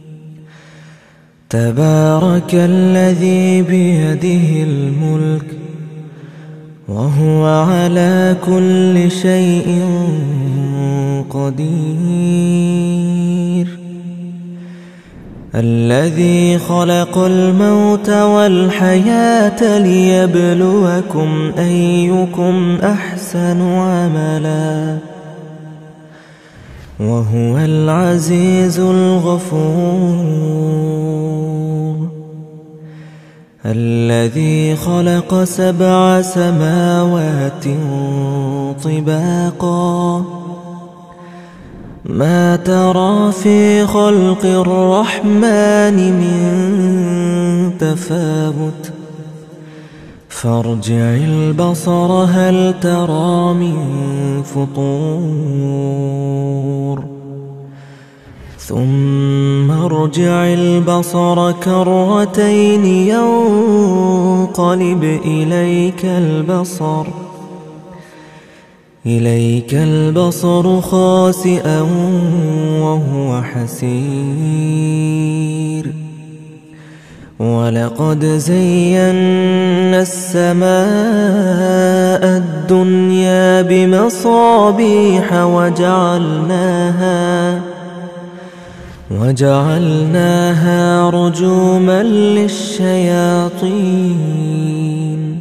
تبارك الذي بيده الملك وهو على كل شيء قدير الذي خلق الموت والحياة ليبلوكم أيكم أحسن عملا وهو العزيز الغفور الذي خلق 7 سماوات طباقا ما ترى في خلق الرحمن من تفاوت فارجع البصر هل ترى من فطور ثم ارجع البصر كرتين ينقلب إليك البصر خاسئا وهو حسير ولقد زينا السماء الدنيا بمصابيح وجعلناها رجوما للشياطين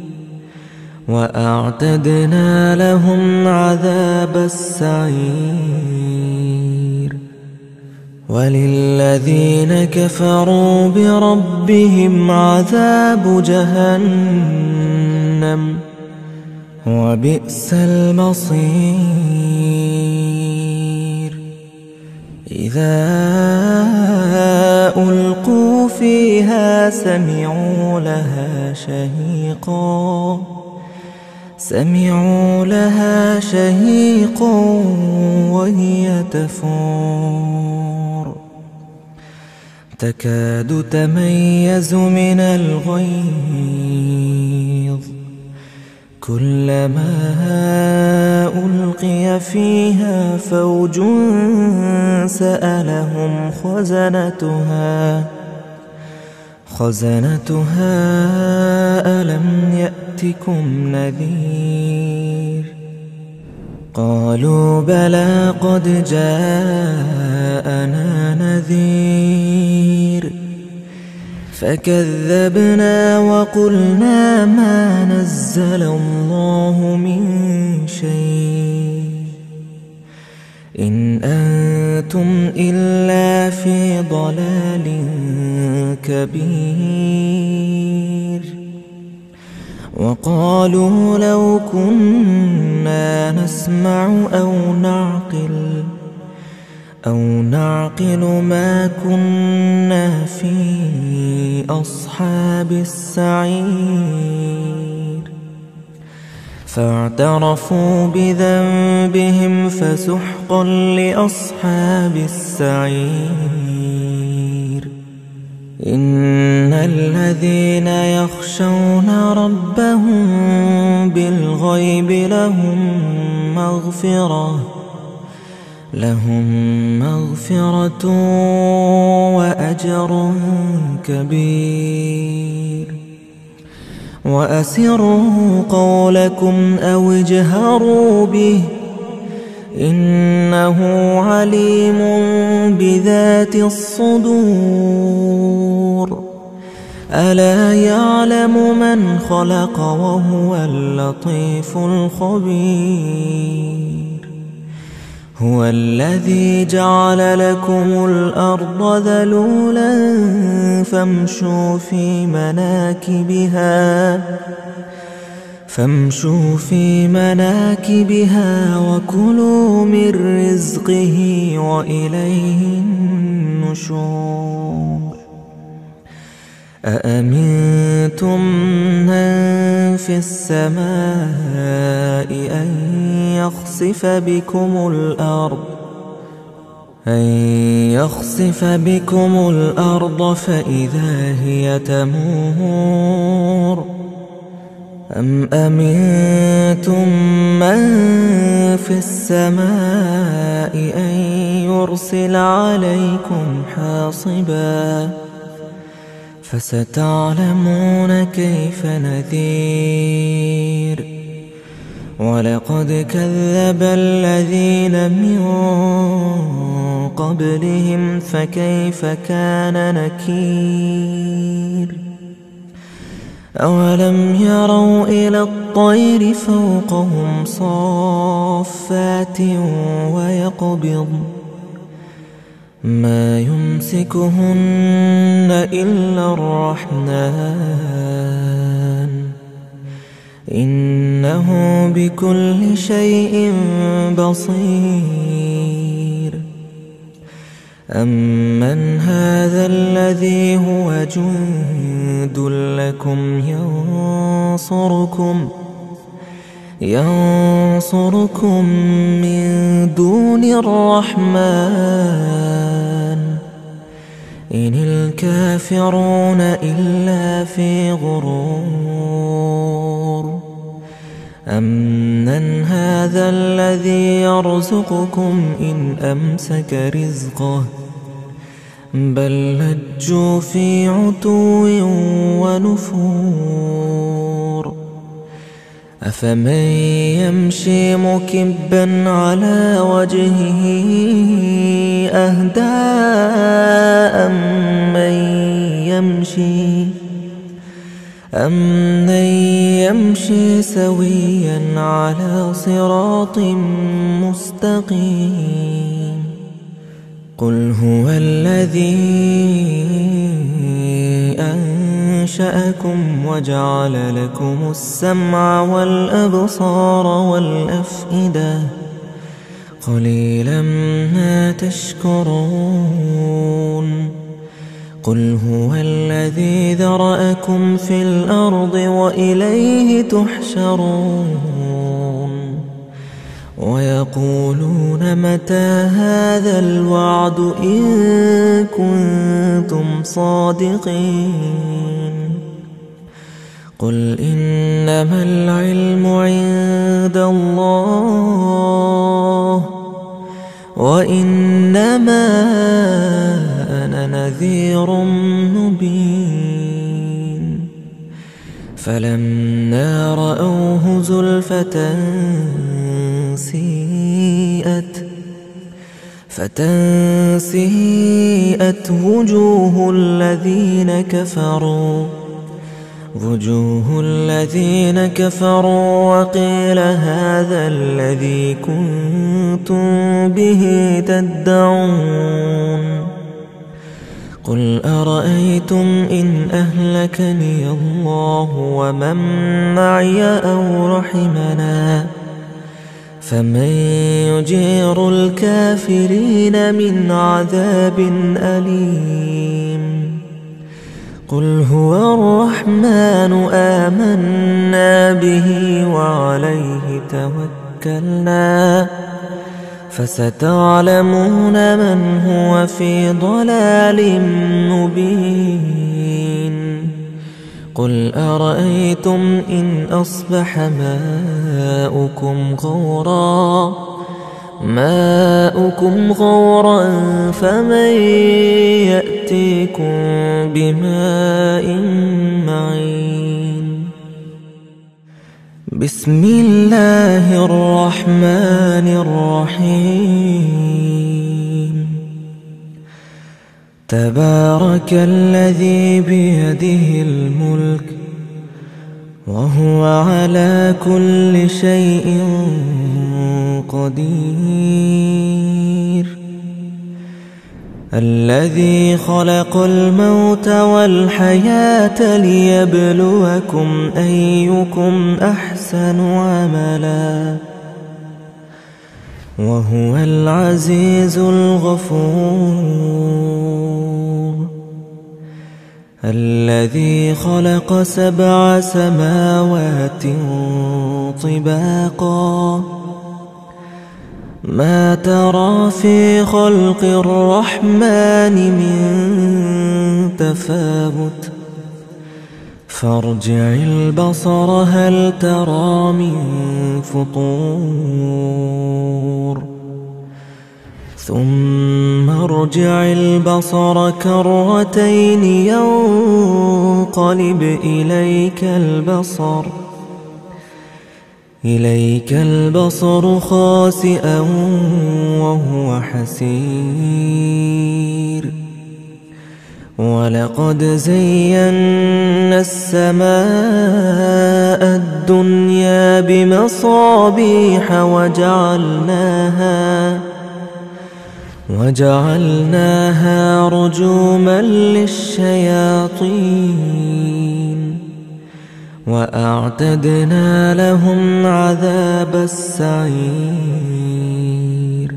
وأعتدنا لهم عذاب السعير وللذين كفروا بربهم عذاب جهنم وبئس المصير. إذا ألقوا فيها سمعوا لها شهيقا وهي تفور تكاد تميز من الغيظ كلما ألقي فيها فوج سألهم خزنتها ألم يأتكم نذير؟ قالوا بلى قد جاءنا نذير فكذبنا وقلنا ما نزل الله من شيء إن أنتم إلا في ضلال كبير. وقالوا لو كنا نسمع أو نعقل ما كنا في أصحاب السعير فاعترفوا بذنبهم فسحقا لأصحاب السعير. إن الذين يخشون ربهم بالغيب لهم مغفرة وأجر كبير. وأسروا قولكم أو اجهروا به إنه عليم بذات الصدور. ألا يعلم من خلق وهو اللطيف الخبير. هو الذي جعل لكم الأرض ذلولا فامشوا في مناكبها وكلوا من رزقه وإليه النشور. أأمنتم من في السماء أن يخسف بكم الأرض فإذا هي تمور. أم أمنتم من في السماء أن يرسل عليكم حاصبا فستعلمون كيف نذير. ولقد كذب الذين من قبلهم فكيف كان نكير. أولم يروا إلى الطير فوقهم صافات ويقبض ما يمسكهن إلا الرحمن إنه بكل شيء بصير. أمن هذا الذي هو جند لكم ينصركم من دون الرحمن إن الكافرون إلا في غرور. أمن هذا الذي يرزقكم إن أمسك رزقه بل لجوا في عتو ونفور. أفمن يمشي مكبا على وجهه أهدى أمن يمشي سويا على صراط مستقيم. قل هو الذي أنشأكم وجعل لكم السمع والأبصار والأفئدة قليلا ما تشكرون قل هو الذي ذرأكم في الأرض وإليه تحشرون ويقولون متى هذا الوعد إن كنتم صادقين قل إنما العلم عند الله وإنما أنا نذير مبين فلما رأوه زلفة سيئت وجوه الذين كفروا وقيل هذا الذي كنتم به تدعون قل أرأيتم إن أهلكني الله ومن معي أو رحمنا فمن يجير الكافرين من عذاب أليم قل هو الرحمن آمنا به وعليه توكلنا فستعلمون من هو في ضلال مبين قل أرأيتم إن أصبح ماؤكم غورا فمن يأتيكم بماء معين بسم الله الرحمن الرحيم تبارك الذي بيده الملك وهو على كل شيء قدير الذي خلق الموت والحياة ليبلوكم أيكم أحسن عملا وهو العزيز الغفور الذي خلق 7 سماوات طباقا ما ترى في خلق الرحمن من تفاوت فارجع البصر هل ترى من فطور ثم ارجع البصر كرتين ينقلب إليك البصر خاسئا وهو حسير ولقد زينا السماء الدنيا بمصابيح وجعلناها رجوما للشياطين وأعتدنا لهم عذاب السعير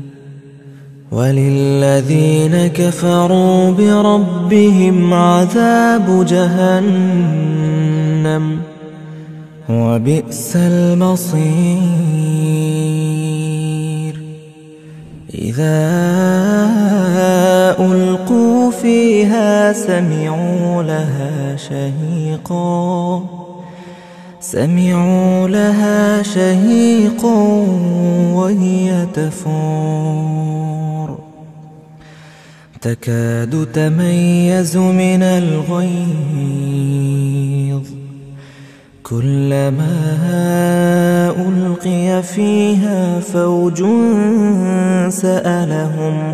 وللذين كفروا بربهم عذاب جهنم وبئس المصير إذا ألقوا فيها سمعوا لها شهيقا وهي تفور تكاد تميز من الغيظ كلما ألقي فيها فوج سألهم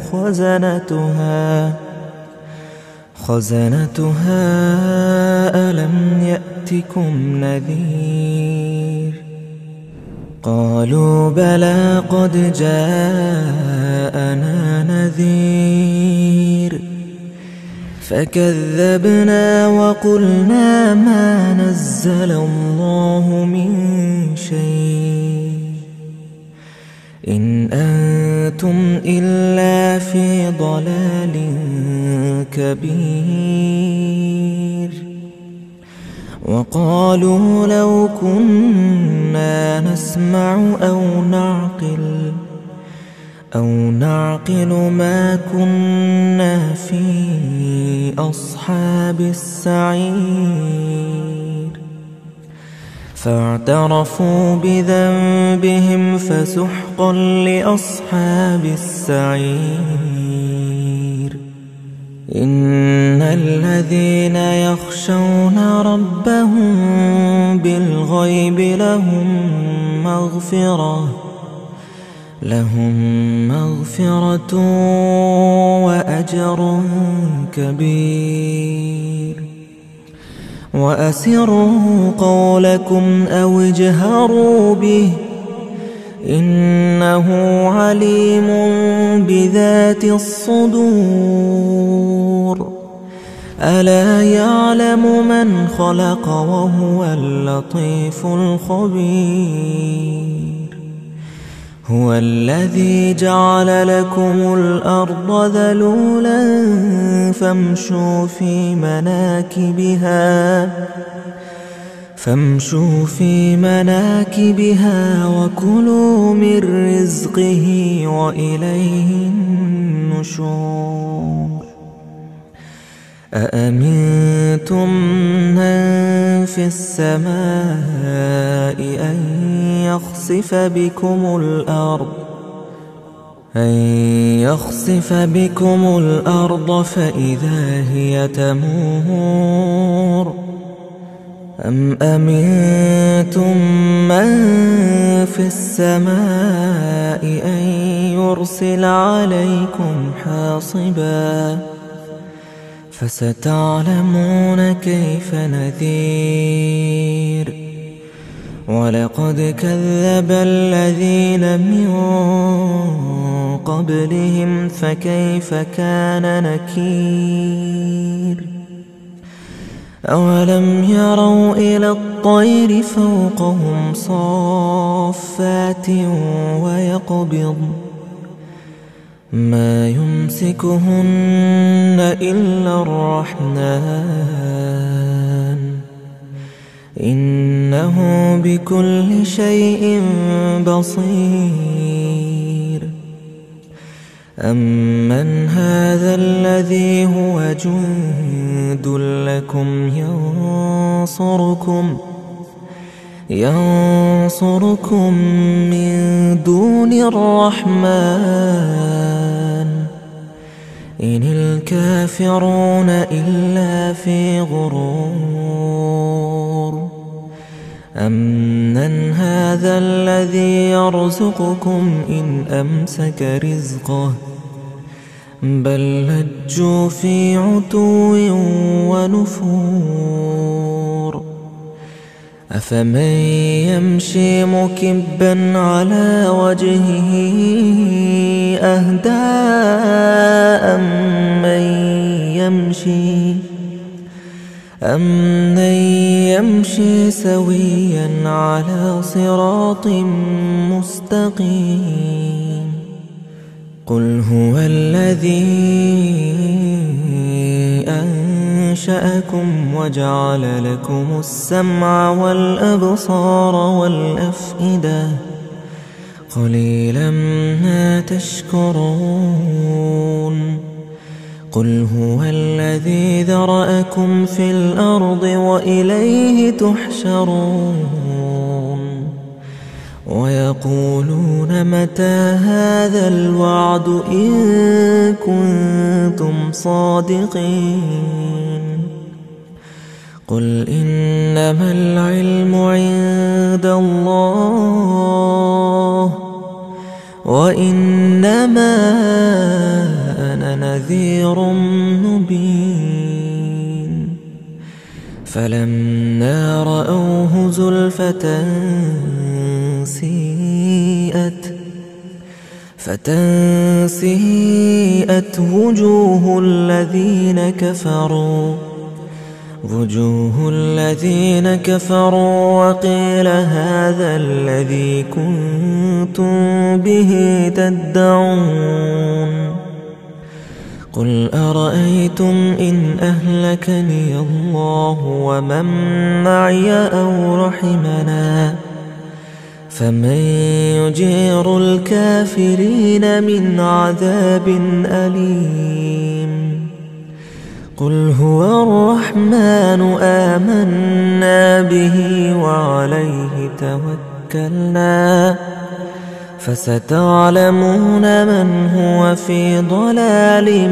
خزنتها ألم يأتكم نذير قالوا بلى قد جاءنا نذير فكذبنا وقلنا ما نزل الله من شيء إن أنتم إلا في ضلال كبير وقالوا لو كنا نسمع أو نعقل ما كنا في أصحاب السعير فاعترفوا بذنبهم فسحقا لأصحاب السعير إن الذين يخشون ربهم بالغيب لهم مغفرة وأجر كبير وأسروا قولكم أو اجهروا به إنه عليم بذات الصدور ألا يعلم من خلق وهو اللطيف الخبير هو الذي جعل لكم الأرض ذلولا فامشوا في مناكبها وكلوا من رزقه وإليه النشور أأمنتم من في السماء أن يخسف بكم الأرض فإذا هي تمور أم أمنتم من في السماء أن يرسل عليكم حاصبا فستعلمون كيف نذير ولقد كذب الذين من قبلهم فكيف كان نكير أولم يروا إلى الطير فوقهم صافات ويقبض ما يمسكهن إلا الرحمن إنه بكل شيء بصير أمن هذا الذي هو جند لكم ينصركم من دون الرحمن إن الكافرون إلا في غرور أمن هذا الذي يرزقكم إن أمسك رزقه بل لجوا في عتو ونفور أفمن يمشي مكبا على وجهه أهدى أمن يمشي سويا على صراط مستقيم قل هو الذي أنشأكم وجعل لكم السمع والأبصار والأفئدة قليلا ما تشكرون قل هو الذي ذرأكم في الأرض وإليه تحشرون ويقولون متى هذا الوعد إن كنتم صادقين قل إنما العلم عند الله وإنما أنا نذير مبين فلما رأوه زلفة فتنسيئت وجوه الذين كفروا وقيل هذا الذي كنتم به تدعون قل أرأيتم إن أهلكني الله ومن معي أو رحمنا فمن يجير الكافرين من عذاب أليم قل هو الرحمن آمنا به وعليه توكلنا فستعلمون من هو في ضلال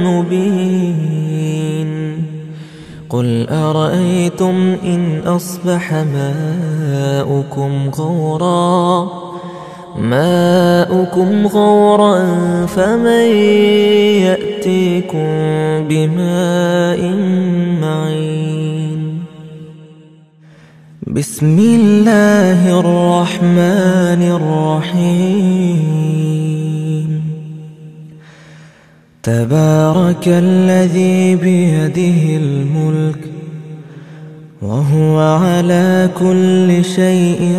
مبين قل أرأيتم إن أصبح ماؤكم غورا فمن يأتيكم بماء معين بسم الله الرحمن الرحيم تبارك الذي بيده الملك وهو على كل شيء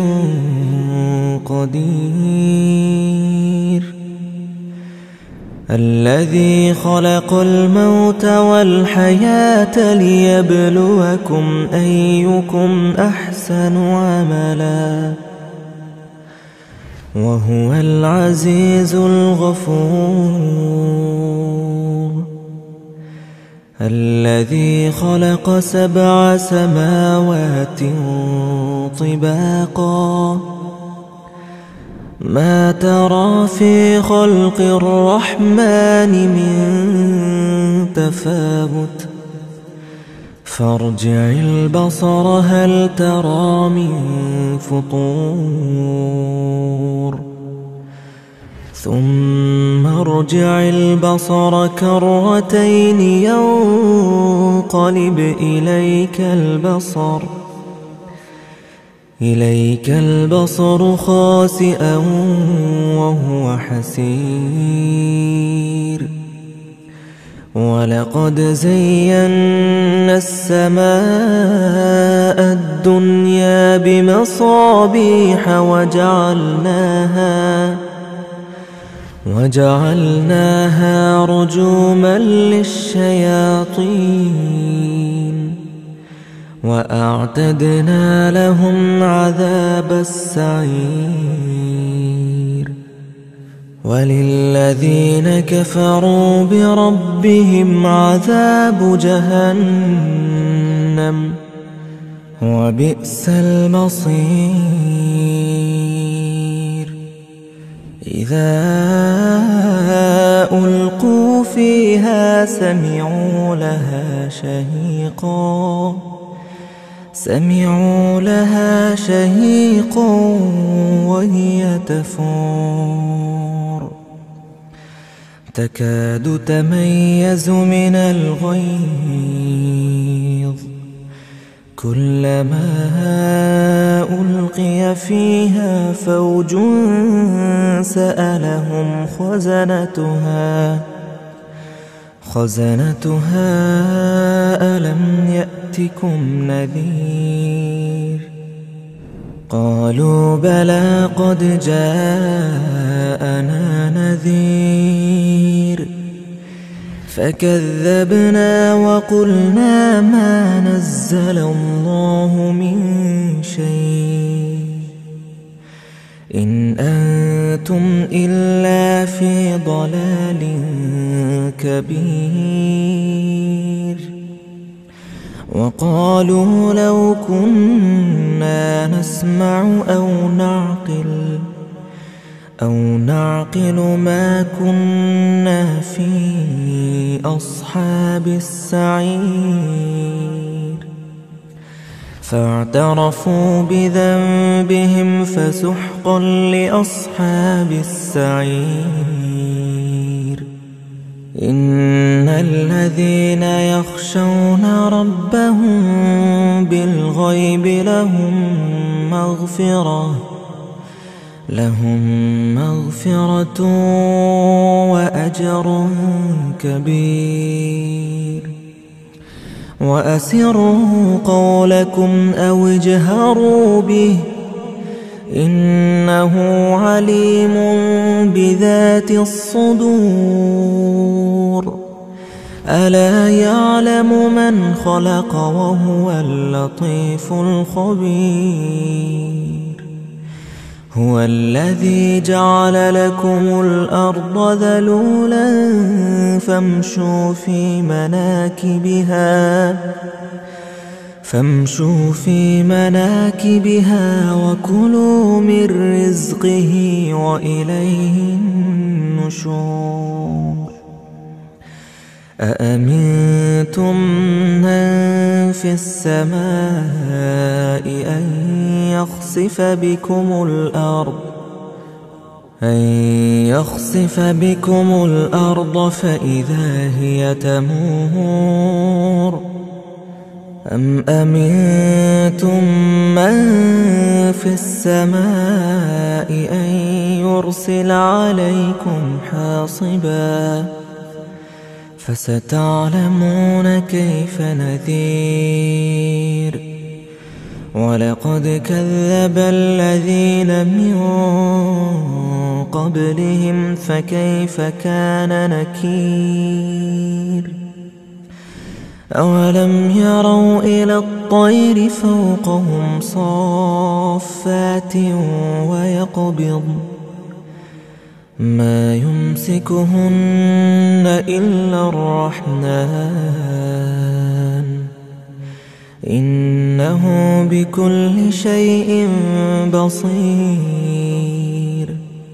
قدير الذي خلق الموت والحياة ليبلوكم أيكم أحسن عملا وهو العزيز الغفور الذي خلق 7 سماوات طباقا ما ترى في خلق الرحمن من تفاوت فارجع البصر هل ترى من فطور ثم ارجع البصر كرتين ينقلب إليك البصر خاسئا وهو حسير ولقد زينا السماء الدنيا بمصابيح وجعلناها رجوما للشياطين وأعتدنا لهم عذاب السعير وللذين كفروا بربهم عذاب جهنم وبئس المصير إذا ألقوا فيها سمعوا لها شهيقا وهي تفور تكاد تميز من الغيظ كلما ألقي فيها فوج سألهم خزنتها ألم يأتكم نذير قالوا بلى قد جاءنا نذير فكذبنا وقلنا ما نزل الله من شيء إن أنتم إلا في ضلال كبير وقالوا لو كنا نسمع أو نعقل ما كنا في أصحاب السعير فاعترفوا بذنبهم فسحقا لأصحاب السعير إن الذين يخشون ربهم بالغيب لهم لهم مغفرة وأجر كبير. وأسروا قولكم أو اجهروا به إنه عليم بذات الصدور. ألا يعلم من خلق وهو اللطيف الخبير. هو الذي جعل لكم الأرض ذلولا فامشوا في مناكبها وكلوا من رزقه وإليه النشور. أأمنتم من في السماء أن يخسف بكم الأرض فإذا هي تمور. أم أمنتم من في السماء أن يرسل عليكم حاصبا فستعلمون كيف نذير. ولقد كذب الذين من قبلهم فكيف كان نكير. أولم يروا إلى الطير فوقهم صافات ويقبض ما يمسكهن إلا الرحمن إنه بكل شيء بصير.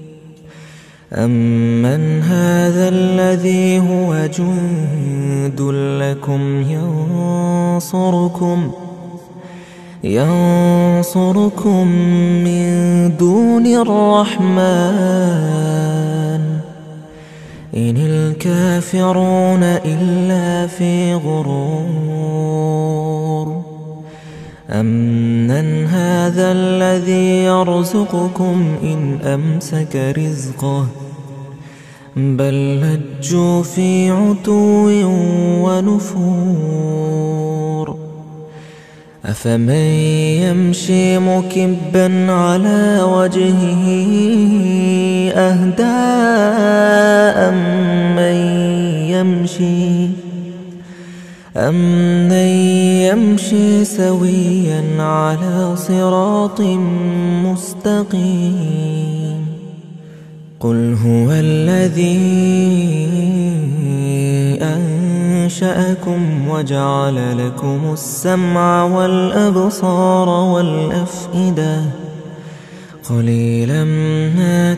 أمن هذا الذي هو جند لكم ينصركم من دون الرحمن إن الكافرون إلا في غرور. أمن هذا الذي يرزقكم إن أمسك رزقه بل لجوا في عتو ونفور. أفمن يمشي مكبا على وجهه أهدى أمن يمشي سويا على صراط مستقيم. قل هو الذي أنشأكم وجعل لكم السمع والأبصار والأفئدة قليلا ما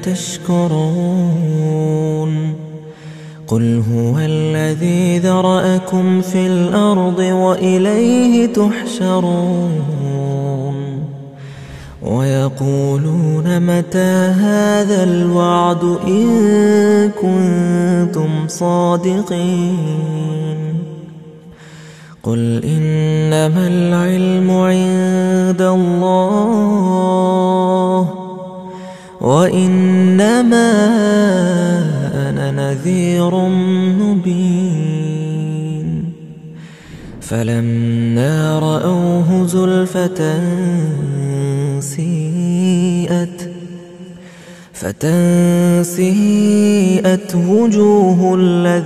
تشكرون. قل هو الذي ذرأكم في الأرض وإليه تحشرون. ويقولون متى هذا الوعد إن كنتم صادقين. قل إنما العلم عند الله وإنما أنا نذير مبين. فلما رأوه زلفة سيئت وجوه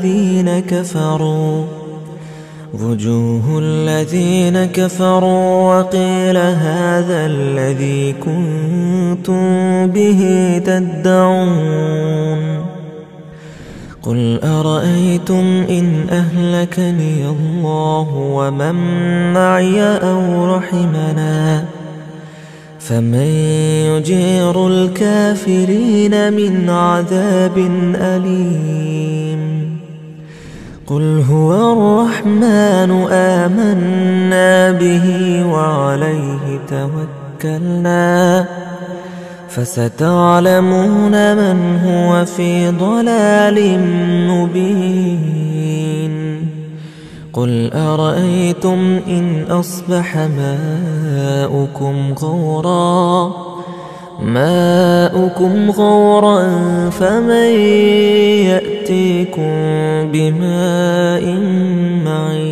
الذين كفروا وقيل هذا الذي كنتم به تدعون. قل أرأيتم إن أهلكني الله ومن معي أو رحمنا فمن يجير الكافرين من عذاب أليم. قل هو الرحمن آمنا به وعليه توكلنا فستعلمون من هو في ضلال مبين. قل أرأيتم إن أصبح ماؤكم غورا ماؤكم غورا فمن يأتيكم بماء معين.